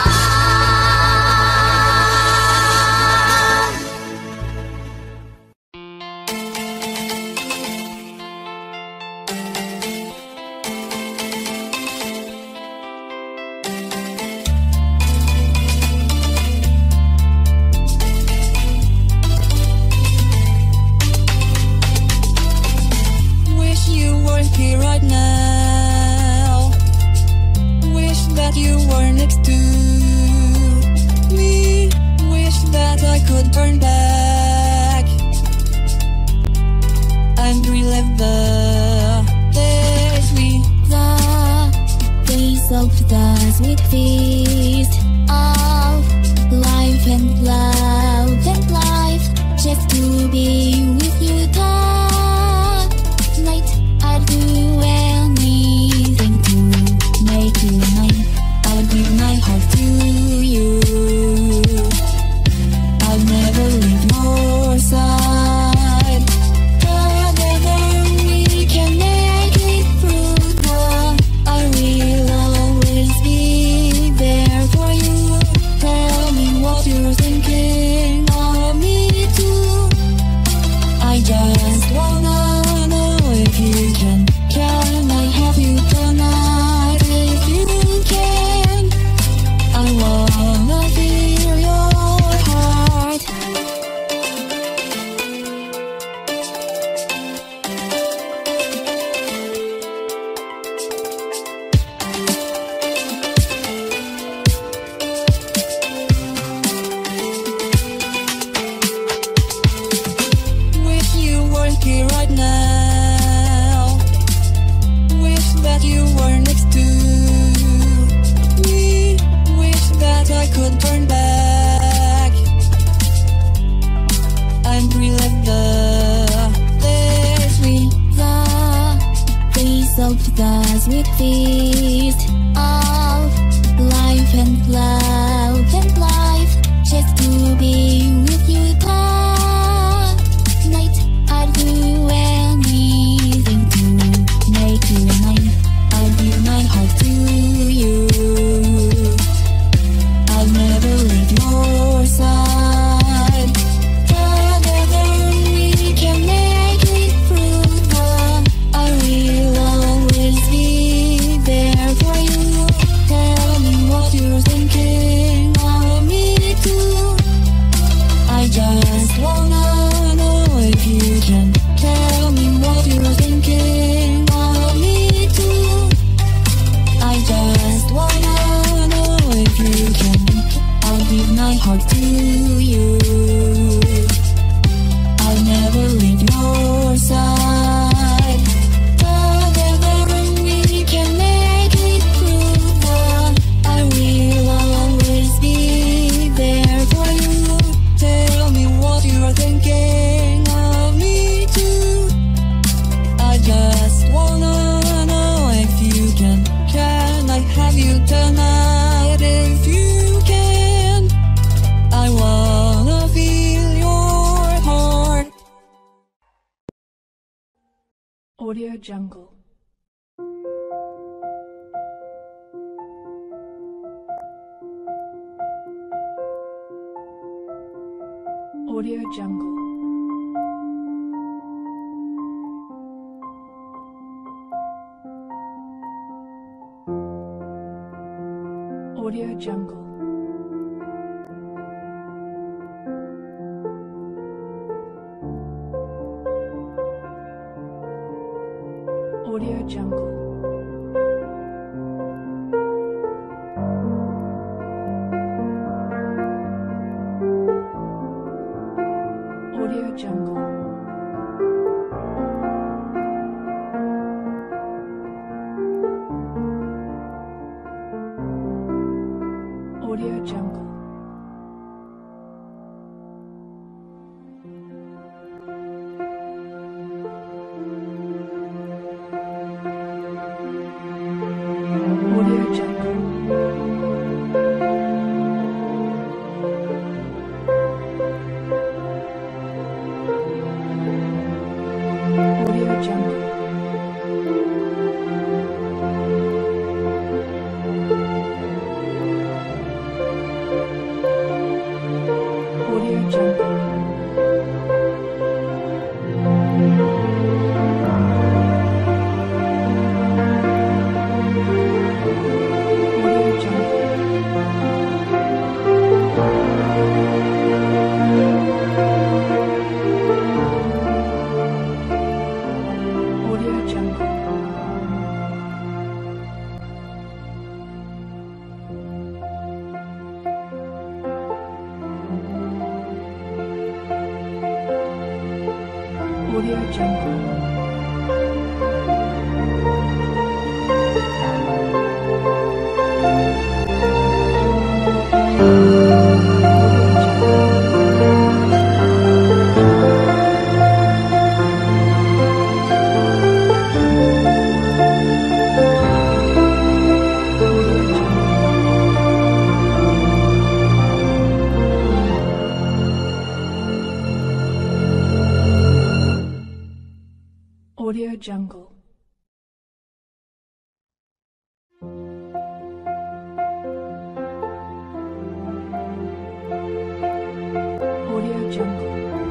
Wish you were here right now. Wish that you were next to me. Wish that I could turn back and relive the days we, The days of the sweet feast of life and love and life, just to be with you tonight. I'd do anything to make you mine. I would give my heart to you. I'll never leave your side. Together we yourself to the sweet feast of life and love and life, just to be with you tonight. I'd do anything to make you mine. I'd give my heart to you. I'll never leave your side. Together we can make it through the. I will always be there for you. Tell me what you're thinking of me too. I just wanna know if you can. Tell me what you're thinking of me too. I just wanna know if you can. I'll give my heart to you. I'll never leave your side. Together we can make it through the. I will always be there for you. Tell me what you're thinking of me too. I just wanna know if you can. Can I have you tonight if you can? I wanna feel your heart. Audio Jungle. Audio Jungle. Audio Jungle. Audio Jungle. Audio Jungle. Audio Jungle. Audio Jungle. Audio Jungle. Audio Jungle. Audio Jungle. Audio Jungle. Audio Jungle. Audio Jungle.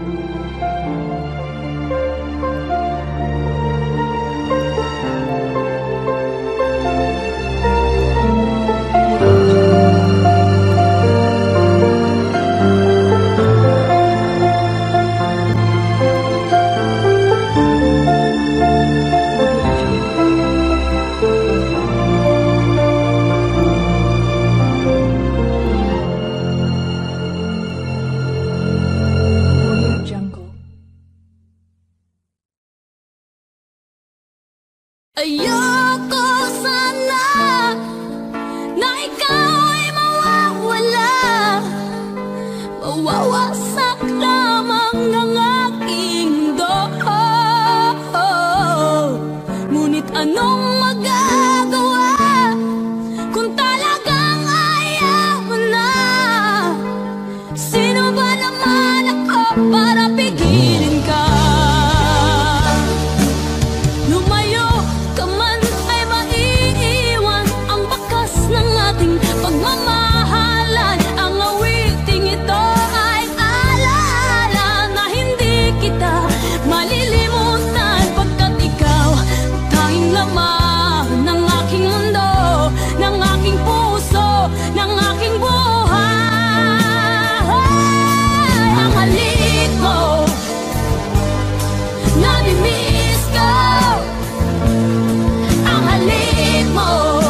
Ayoko sana na ikaw ay mawawala, mawawasak lamang ng aking dugo. Ngunit Anong magagawa kung talagang ayaw mo na? Sino ba naman ako para pigilin ka? Lumayo ka man ay maiiwan ang bakas ng ating pagmamahalan. Ang awiting ito ay alaala na hindi kita malilimutan, pagkat ikaw tanging laman ng aking mundo, ng aking puso, ng aking buhay. Ang halik mo, nami-miss ko. Ang halik mo,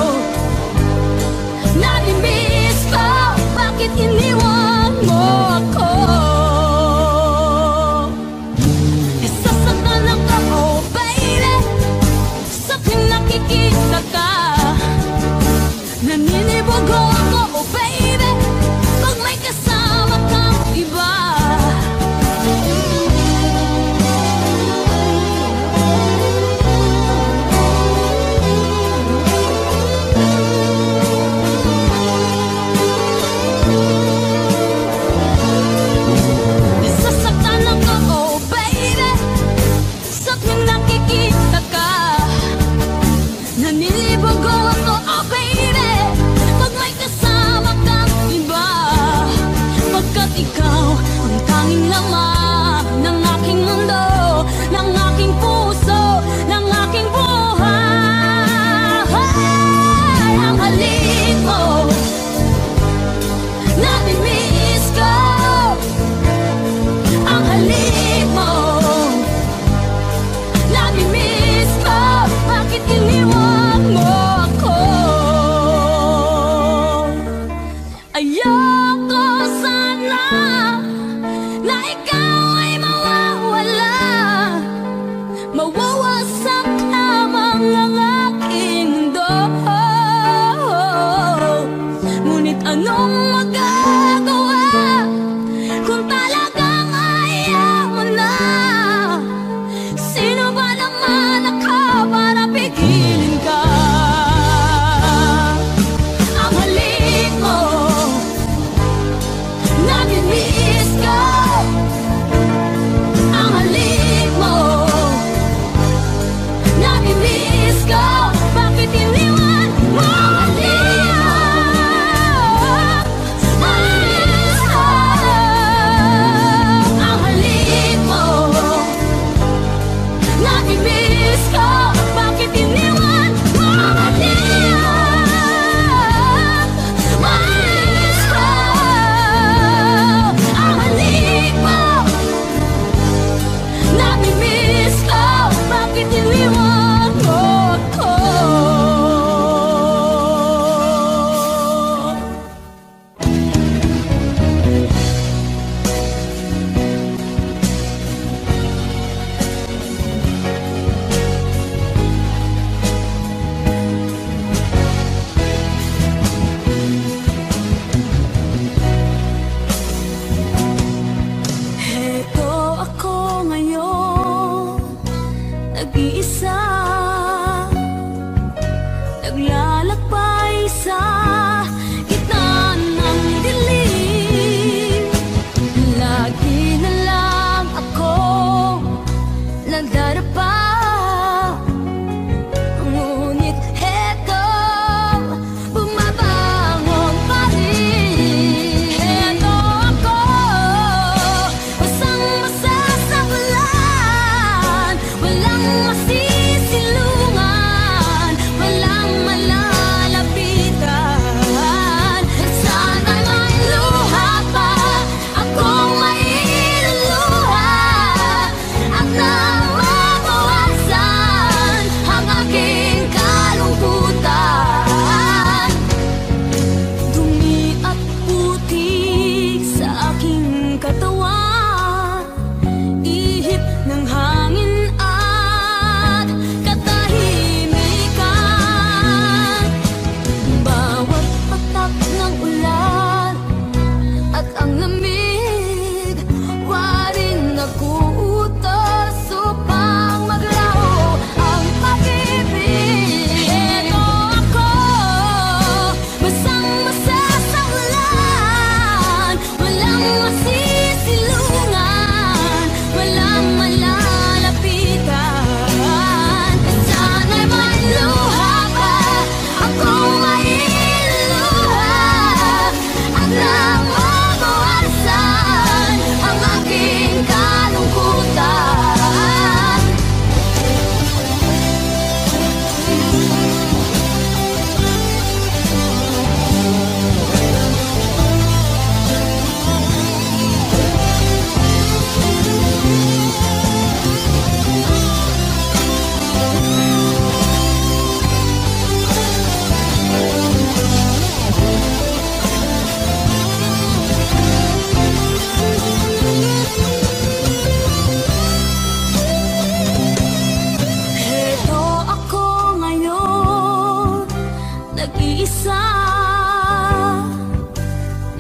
nami-miss ko. Bakit iniwan mo ako? Isasaktan ako, baby, sa tuwing nakikita ka. Naninibago ako, oh baby, pag may kasama kang iba. Nasasaktan ako, oh baby, sa tuwing nakikita ka. Nanilibago ako, oh baby, pag may kasama kang iba. Pagkat ikaw ang tanging laman ng aking mundo, ng aking puso, ng aking buhay. Ang halik mo, nami-miss ko. Ang halik mo, nami-miss ko. Bakit iniwan mo ako? Ayoko sana na ikaw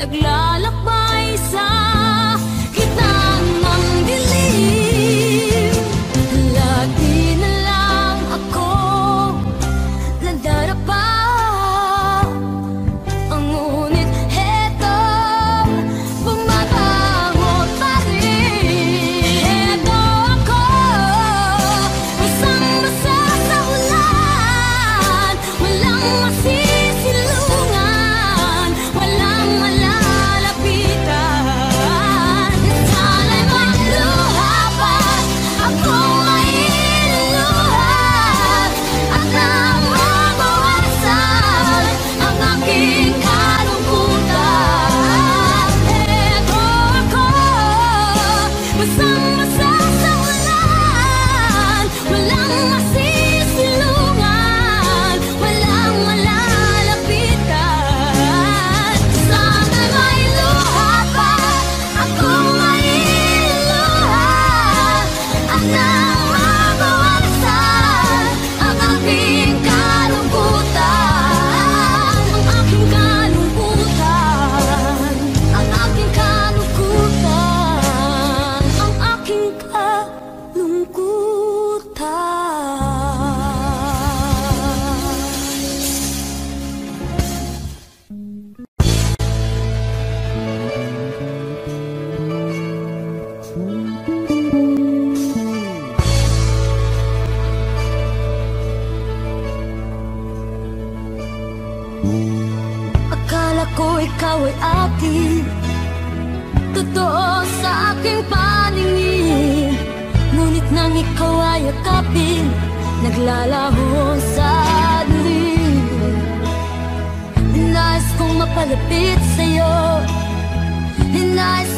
naglalakbay sa gitna ng dilim. Lagi na lang ako nadarapa, ang ngunit heto bumabangon pa rin. Heto ako, basang-basa sa ulan, walang masisilungan, walang malalapitan. Sana'y magluha pa, akong mailuluhat, at nang mabawasan ang aking kalungkutan. Heto ako, basang-basa sa ulan, walang masisilungan, walang malalapitan. Sana'y may luha pa, akong mailuluhat, at nang mabawasan ang aking kalungkutan. Ang aking kalungkutan, ang aking kalungkutan, ang aking akala ko ikaw ay akin, totoo sa aking paningin. Ngunit nang ikaw ay yakapin, naglalaho sa dilim. Hinais kong mapalapit sa'yo, hinais